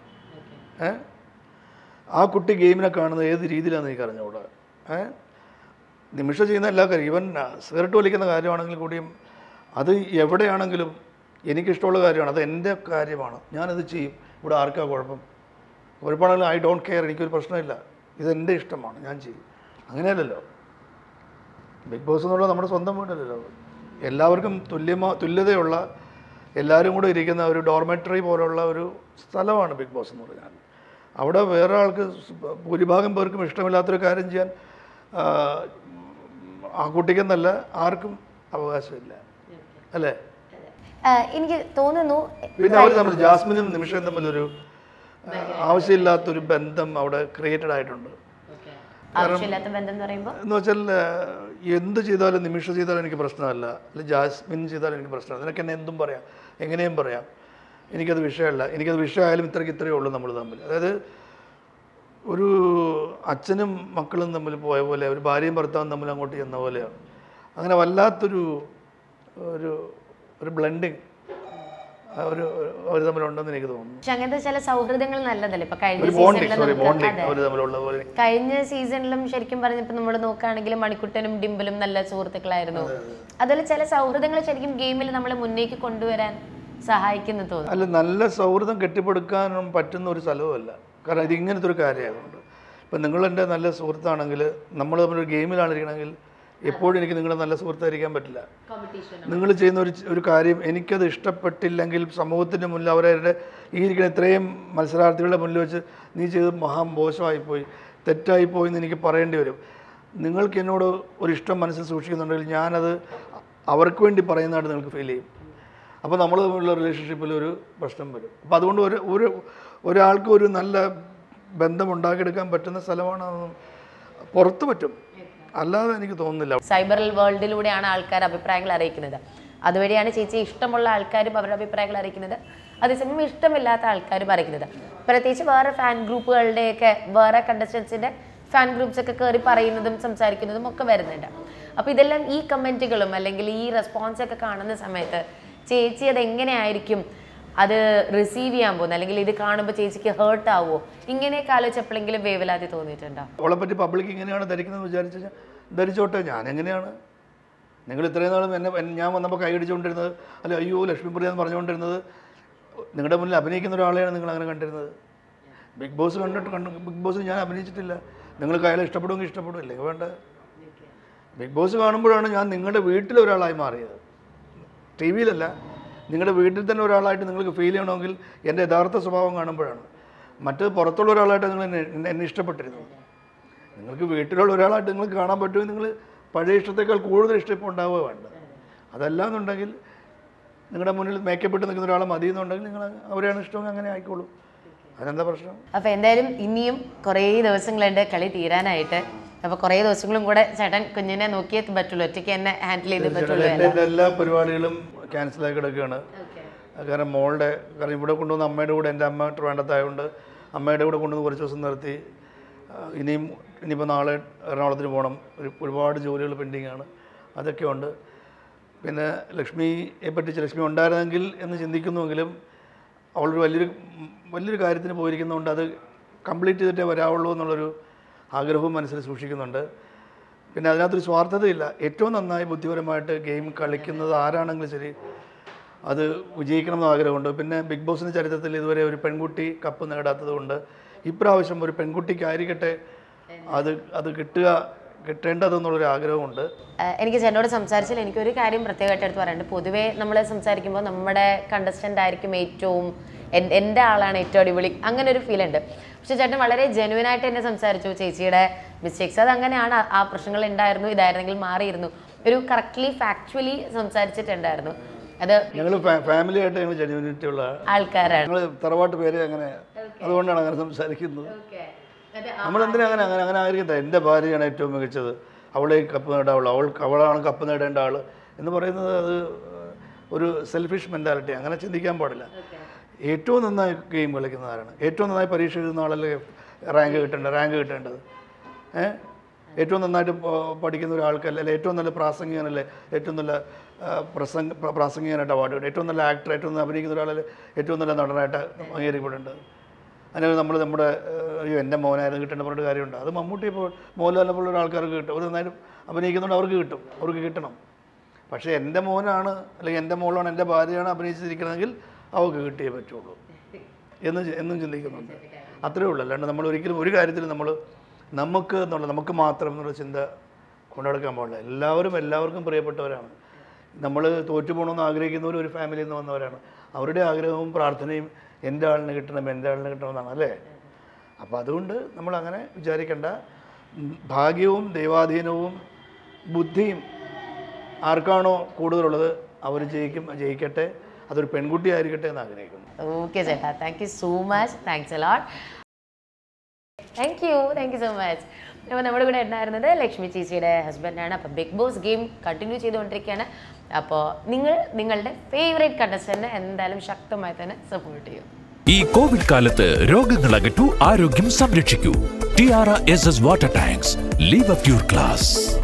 ആ കുട്ടി ഗെയിമിനെ കാണുന്നത് ഏത് രീതിയിലാണെന്ന് എനിക്ക് അറിഞ്ഞുകൂടാ. നിമിഷ ചെയ്യുന്ന എല്ലാ കാര്യം, ഈവൻ സിഗരറ്റ് വലിക്കുന്ന കാര്യമാണെങ്കിൽ കൂടിയും അത് എവിടെയാണെങ്കിലും എനിക്കിഷ്ടമുള്ള കാര്യമാണ്, അത് എൻ്റെ കാര്യമാണ്, ഞാനത് ചെയ്യും. ഇവിടെ ആർക്കാ കുഴപ്പമാണെങ്കിലും ഐ ഡോണ്ട് കെയർ, എനിക്കൊരു പ്രശ്നമില്ല, ഇതെൻ്റെ ഇഷ്ടമാണ്, ഞാൻ ചെയ്യും. അങ്ങനെയല്ലല്ലോ. ബിഗ് ബോസ് എന്നുള്ള നമ്മുടെ സ്വന്തം വീടല്ലല്ലോ. എല്ലാവർക്കും തുല്യതയുള്ള എല്ലാവരും കൂടെ ഇരിക്കുന്ന ഒരു ഡോർമെറ്ററി പോലുള്ള ഒരു സ്ഥലമാണ് ബിഗ് ബോസ് എന്ന് പറഞ്ഞാൽ. അവിടെ വേറെ ആൾക്ക് ഭൂരിഭാഗം പേർക്കും ഇഷ്ടമില്ലാത്തൊരു കാര്യം ചെയ്യാൻ ആ കുട്ടിക്കെന്നല്ല ആർക്കും അവകാശമില്ല, അല്ലേ? എനിക്ക് തോന്നുന്നു പിന്നെ അവർ തമ്മിൽ ജാസ്മിനും നിമിഷയും തമ്മിലൊരു ആവശ്യമില്ലാത്തൊരു ബന്ധം അവിടെ ക്രിയേറ്റഡ് ആയിട്ടുണ്ട്. എന്ന് വെച്ചാൽ എന്ത് ചെയ്താലും നിമിഷ ചെയ്താലും എനിക്ക് പ്രശ്നമല്ല, അല്ലെങ്കിൽ ജാസ്മിൻ ചെയ്താലും എനിക്ക് പ്രശ്നമല്ല. നിനക്ക് എന്നെ എന്തും പറയാം, എങ്ങനെയും പറയാം, എനിക്കത് വിഷയമല്ല. എനിക്കത് വിഷയമായാലും ഇത്രയേ ഉള്ളൂ നമ്മൾ തമ്മിൽ. അതായത് ഒരു അച്ഛനും മക്കളും തമ്മിൽ പോയ പോലെ, ഒരു ഭാര്യയും ഭർത്താവും തമ്മിൽ അങ്ങോട്ട് ചെന്ന പോലെയാണ്. അങ്ങനെ വല്ലാത്തൊരു ഒരു ഒരു ബ്ലെൻഡിങ് അവർ തമ്മിലുണ്ടെന്ന് എനിക്ക് തോന്നുന്നു. അങ്ങനത്തെ ചില സൗഹൃദങ്ങൾ നല്ലതല്ലേ? ഇപ്പൊ കഴിഞ്ഞ സീസണിലും ശരിക്കും പറഞ്ഞപ്പോൾ നമ്മൾ നോക്കുകയാണെങ്കിൽ മണിക്കുട്ടനും ഡിംപിളും നല്ല സുഹൃത്തുക്കളായിരുന്നു. അതുപോലെ ചില സൗഹൃദങ്ങൾ ശരിക്കും ഗെയിമിൽ നമ്മളെ മുന്നേക്ക് കൊണ്ടുവരാൻ സഹായിക്കുന്നു തോന്നുന്നു. അല്ല, നല്ല സൗഹൃദം കെട്ടിപ്പടുക്കാനും പറ്റുന്ന ഒരു സ്ഥലവുമല്ല. കാരണം ഇത് ഇങ്ങനത്തെ ഒരു കാര്യമായതുകൊണ്ട്. ഇപ്പം നിങ്ങളെൻ്റെ നല്ല സുഹൃത്താണെങ്കിൽ, നമ്മൾ തമ്മിലൊരു ഗെയിമിലാണ് ഇരിക്കണമെങ്കിൽ എപ്പോഴും എനിക്ക് നിങ്ങളുടെ നല്ല സുഹൃത്തായിരിക്കാൻ പറ്റില്ല. നിങ്ങൾ ചെയ്യുന്ന ഒരു കാര്യം എനിക്കത് ഇഷ്ടപ്പെട്ടില്ലെങ്കിൽ സമൂഹത്തിൻ്റെ മുന്നിൽ അവരുടെ ഈ ഇരിക്കുന്ന ഇത്രയും മത്സരാർത്ഥികളുടെ മുന്നിൽ വെച്ച് നീ ചെയ്ത് മോശമായിപ്പോയി, തെറ്റായിപ്പോയി എന്ന് എനിക്ക് പറയേണ്ടി വരും. നിങ്ങൾക്ക് എന്നോട് ഒരു ഇഷ്ടം മനസ്സിൽ സൂക്ഷിക്കുന്നുണ്ടെങ്കിൽ ഞാനത് അവർക്ക് വേണ്ടി പറയുന്നതായിട്ട് നിങ്ങൾക്ക് ഫീൽ ചെയ്യും. അപ്പോൾ നമ്മൾ തമ്മിലുള്ള റിലേഷൻഷിപ്പിൽ ഒരു പ്രശ്നം വരും. അപ്പോൾ അതുകൊണ്ട് ഒരാൾക്ക് ഒരു നല്ല ബന്ധം ഉണ്ടാക്കിയെടുക്കാൻ പറ്റുന്ന സ്ഥലമാണ്. പുറത്ത് പറ്റും, അല്ലാതെ എനിക്ക് തോന്നുന്നില്ല. സൈബർ വേൾഡിലൂടെയാണ് ആൾക്കാർ അഭിപ്രായങ്ങൾ അറിയിക്കുന്നത്. അതുവഴിയാണ് ചേച്ചി ഇഷ്ടമുള്ള ആൾക്കാരും അവരുടെ അഭിപ്രായങ്ങൾ അറിയിക്കുന്നത്, അതേസമയം ഇഷ്ടമില്ലാത്ത ആൾക്കാരും അറിയിക്കുന്നത്. പ്രത്യേകിച്ച് വേറെ ഫാൻ ഗ്രൂപ്പുകളുടെയൊക്കെ വേറെ കണ്ടസ്റ്റൻസിൻ്റെ ഫാൻ ഗ്രൂപ്പ്സ് ഒക്കെ കയറി പറയുന്നതും സംസാരിക്കുന്നതും ഒക്കെ വരുന്നുണ്ട്. അപ്പോൾ ഇതെല്ലാം ഈ കമൻറ്റുകളും അല്ലെങ്കിൽ ഈ റെസ്പോൺസൊക്കെ കാണുന്ന സമയത്ത് ചേച്ചി അതെങ്ങനെയായിരിക്കും അത് റിസീവ് ചെയ്യാൻ പോകുന്നത്? അല്ലെങ്കിൽ ഇത് കാണുമ്പോൾ ചേച്ചിക്ക് ഹേർട്ട് ആവുമോ? ഇങ്ങനെയൊക്കെ ആലോചിച്ചപ്പോഴെങ്കിലും വേവലാതി തോന്നിയിട്ടുണ്ടോ? അവളെ പറ്റി പബ്ലിക് ഇങ്ങനെയാണ് ധരിക്കുന്നത് വിചാരിച്ചു ധരിച്ചോട്ടെ. ഞാൻ എങ്ങനെയാണ്? നിങ്ങൾ ഇത്രയും നാളും ഞാൻ വന്നപ്പോൾ കൈയടിച്ചുകൊണ്ടിരുന്നത്, അല്ല അയ്യോ ലക്ഷ്മി പ്രിയ എന്ന് പറഞ്ഞുകൊണ്ടിരുന്നത്, നിങ്ങളുടെ മുന്നിൽ അഭിനയിക്കുന്ന ഒരാളെയാണ് നിങ്ങൾ അങ്ങനെ കണ്ടിരുന്നത്. ബിഗ് ബോസ് ബിഗ് ബോസിൽ ഞാൻ അഭിനയിച്ചിട്ടില്ല. നിങ്ങൾക്ക് അയാളെ ഇഷ്ടപ്പെടുമെങ്കിൽ ഇഷ്ടപ്പെടുമില്ലേ വേണ്ട. ബിഗ് ബോസ് കാണുമ്പോഴാണ് ഞാൻ നിങ്ങളുടെ വീട്ടിലെ ഒരാളായി മാറിയത്, ടി വിയിലല്ല. നിങ്ങളുടെ വീട്ടിൽ തന്നെ ഒരാളായിട്ട് നിങ്ങൾക്ക് ഫീൽ ചെയ്യണമെങ്കിൽ എൻ്റെ യഥാർത്ഥ സ്വഭാവം കാണുമ്പോഴാണ്. മറ്റ് പുറത്തുള്ള ഒരാളായിട്ട് നിങ്ങൾ എന്നെ ഇഷ്ടപ്പെട്ടിരുന്നത്. നിങ്ങൾക്ക് വീട്ടിലുള്ള ഒരാളായിട്ട് നിങ്ങൾക്ക് കാണാൻ പറ്റുമെങ്കിൽ നിങ്ങൾ പഴയ ഇഷ്ടത്തേക്കാൾ കൂടുതൽ ഇഷ്ടം ഉണ്ടാവുക വേണ്ട. അതല്ല എന്നുണ്ടെങ്കിൽ നിങ്ങളുടെ മുന്നിൽ മേക്കപ്പ് ഇട്ട് നിൽക്കുന്ന ഒരാളെ മതി എന്നുണ്ടെങ്കിൽ നിങ്ങൾ അവരെയാണ് ഇഷ്ടമെങ്കിൽ അങ്ങനെ ആയിക്കോളൂ. അതെന്താ പ്രശ്നം? അപ്പോൾ എന്തായാലും ഇനിയും കുറേ ദിവസങ്ങളുണ്ട് കളി തീരാനായിട്ട്. അപ്പോൾ കുറേ ദിവസങ്ങളും കൂടെ ചേട്ടൻ കുഞ്ഞിനെ നോക്കിയേ പറ്റുള്ളൂ, ഒറ്റയ്ക്ക് തന്നെ ഹാൻഡിൽ ചെയ്തേ പറ്റുള്ളൂ. എൻ്റെ എല്ലാ പരിപാടികളും ക്യാൻസലായി കിടക്കുകയാണ്. കാരണം കാരണം ഇവിടെ കൊണ്ടുവന്ന് അമ്മയുടെ കൂടെ, എൻ്റെ അമ്മ ട്രിവാൻഡ്രത്തായതുകൊണ്ട് അമ്മയുടെ കൂടെ കൊണ്ടുവന്ന് കുറച്ച് ദിവസം നിർത്തി. ഇനിയിപ്പോൾ നാളെ എറണാകുളത്തിന് പോകണം. ഒരുപാട് ജോലികൾ പെൻഡിങ് ആണ്, അതൊക്കെ ഉണ്ട്. പിന്നെ ലക്ഷ്മിയെ പറ്റി ലക്ഷ്മി ഉണ്ടായിരുന്നെങ്കിൽ എന്ന് ചിന്തിക്കുന്നുവെങ്കിലും അവളൊരു വലിയൊരു കാര്യത്തിന് പോയിരിക്കുന്നതുകൊണ്ട് അത് കംപ്ലീറ്റ് ചെയ്തിട്ടേ വരാവുള്ളൂ എന്നുള്ളൊരു ആഗ്രഹവും മനസ്സിൽ സൂക്ഷിക്കുന്നുണ്ട്. പിന്നെ അതിനകത്തൊരു സ്വാർത്ഥതയില്ല. ഏറ്റവും നന്നായി ബുദ്ധിപരമായിട്ട് ഗെയിം കളിക്കുന്നത് ആരാണെങ്കിലും ശരി അത് വിജയിക്കണം എന്ന് ആഗ്രഹമുണ്ട്. പിന്നെ ബിഗ് ബോസിൻ്റെ ചരിത്രത്തിൽ ഇതുവരെ ഒരു പെൺകുട്ടി കപ്പ് നേടാത്തത് കൊണ്ട് ഇപ്രാവശ്യം ഒരു പെൺകുട്ടിക്കായിരിക്കട്ടെ അത് കിട്ടേണ്ടതെന്നുള്ളൊരു ആഗ്രഹമുണ്ട്. എനിക്ക് ചേട്ടനോട് സംസാരിച്ചാൽ എനിക്കൊരു കാര്യം പ്രത്യേകമായിട്ട് എടുത്ത് പറയാനുണ്ട്. പൊതുവേ നമ്മൾ സംസാരിക്കുമ്പോൾ നമ്മുടെ കണ്ടസ്റ്റൻ്റ് ആയിരിക്കും ഏറ്റവും, എൻ്റെ ആളാണ് ഏറ്റവും അടിപൊളി, അങ്ങനെ ഒരു ഫീൽ ഉണ്ട്. പക്ഷെ ചേട്ടൻ വളരെ ജെനുവിനായിട്ട് എന്നെ സംസാരിച്ചു. ചേച്ചിയുടെ മിസ്റ്റേക്സ് അതങ്ങനെയാണ്, ആ പ്രശ്നങ്ങൾ ഉണ്ടായിരുന്നു, ഇതായിരുന്നെങ്കിൽ മാറിയിരുന്നു, ഒരു കറക്റ്റ്ലി ഫാക്ച്വലി സംസാരിച്ചിട്ടുണ്ടായിരുന്നു. അത് ഞങ്ങൾ ഫാമിലി ആയിട്ട് ഞങ്ങൾ ജെനുവിനിറ്റി ഉള്ള ആൾക്കാരാണ്. ഞങ്ങൾ തറവാട്ട് പേര് അങ്ങനെ, അതുകൊണ്ടാണ് അങ്ങനെ സംസാരിക്കുന്നത്. നമ്മളെന്തിനാ അങ്ങനെ ആയിരിക്കട്ടെ. എൻ്റെ ഭാര്യയാണ് ഏറ്റവും മികച്ചത്, അവളെ കപ്പ് നേടാവുള്ളൂ, അവളാണ് കപ്പ് നേടേണ്ട ആൾ എന്ന് പറയുന്നത് അത് ഒരു സെൽഫിഷ് മെൻറ്റാലിറ്റി. അങ്ങനെ ചിന്തിക്കാൻ പാടില്ല. ഏറ്റവും നന്നായി ഗെയിം കളിക്കുന്ന ആരാണ്? ഏറ്റവും നന്നായി പരീക്ഷ എഴുതുന്ന ആളല്ലേ റാങ്ക് കിട്ടേണ്ടത്. ഏറ്റവും നന്നായിട്ട് പഠിക്കുന്ന ഒരാൾക്കല്ലേ, അല്ലെ ഏറ്റവും നല്ല പ്രാസംഗികനല്ലേ, ഏറ്റവും നല്ല പ്രാസംഗികനായിട്ട് അവാർഡ് കിട്ടും. ഏറ്റവും നല്ല ആക്ടർ, ഏറ്റവും നല്ല അഭിനയിക്കുന്ന ഒരാളല്ലേ ഏറ്റവും നല്ല നടനായിട്ട് അംഗീകരിക്കപ്പെടേണ്ടത്. അല്ലെങ്കിൽ നമ്മുടെ എൻ്റെ മോനായിരുന്നു കിട്ടേണ്ട പറഞ്ഞിട്ട് കാര്യമുണ്ട്. അത് മമ്മൂട്ടി ഇപ്പോൾ മോഹൻലാലിനെ പോലുള്ള ആൾക്കാർക്ക് കിട്ടും. അവർ നന്നായിട്ട് അഭിനയിക്കുന്നുണ്ട്, അവർക്ക് കിട്ടണം. പക്ഷേ എൻ്റെ മോനാണ് അല്ലെങ്കിൽ എൻ്റെ മോളാണ്, എൻ്റെ ഭാര്യയാണ് അഭിനയിച്ചിരിക്കണമെങ്കിൽ അവർക്ക് കിട്ടിയേ പറ്റുള്ളൂ എന്നും ചിന്തിക്കുന്നുണ്ട്. അത്രയേ ഉള്ളൂ. അല്ലാണ്ട് നമ്മൾ ഒരിക്കലും ഒരു കാര്യത്തിൽ നമുക്ക് മാത്രം എന്നുള്ള ചിന്ത കൊണ്ടുനടക്കാൻ പാടില്ല. എല്ലാവർക്കും പ്രിയപ്പെട്ടവരാണ്. നമ്മൾ തോറ്റുപോകണമെന്ന് ആഗ്രഹിക്കുന്നവർ ഒരു ഫാമിലിയിൽ നിന്ന് വന്നവരാണ്. അവരുടെ ആഗ്രഹവും പ്രാർത്ഥനയും എൻ്റെ ആളിന് കിട്ടണമെന്നാണ് അല്ലേ? അപ്പോൾ അതുകൊണ്ട് നമ്മളങ്ങനെ വിചാരിക്കേണ്ട. ഭാഗ്യവും ദൈവാധീനവും ബുദ്ധിയും ആർക്കാണോ കൂടുതലുള്ളത് അവർ ജയിക്കട്ടെ. അതൊരു പെൺകുട്ടി ആയിരിക്കട്ടെ എന്ന് ആഗ്രഹിക്കുന്നു. ഓക്കെ ചേട്ടാ, thank you so much. Thanks a lot. Thank you so much. അപ്പോൾ നമ്മുടെ കൂടെ ഉണ്ടായിരുന്നത് ലക്ഷ്മി ചേച്ചിയുടെ ഹസ്ബൻഡാണ്. അപ്പോൾ ബിഗ് ബോസ് ഗെയിം കണ്ടിന്യൂ ചെയ്തുകൊണ്ടിരിക്കുകയാണ്. അപ്പോൾ നിങ്ങളുടെ ഫേവറേറ്റ് കണ്ടസ്റ്റന്റിനെ എന്തായാലും ശക്തമായി തന്നെ സപ്പോർട്ട് ചെയ്യും. ഈ കോവിഡ് കാലത്ത് രോഗങ്ങൾ അകറ്റൂ, ആരോഗ്യം സംരക്ഷിക്കൂ. ടിയാറ SS water tanks. Leave up your class.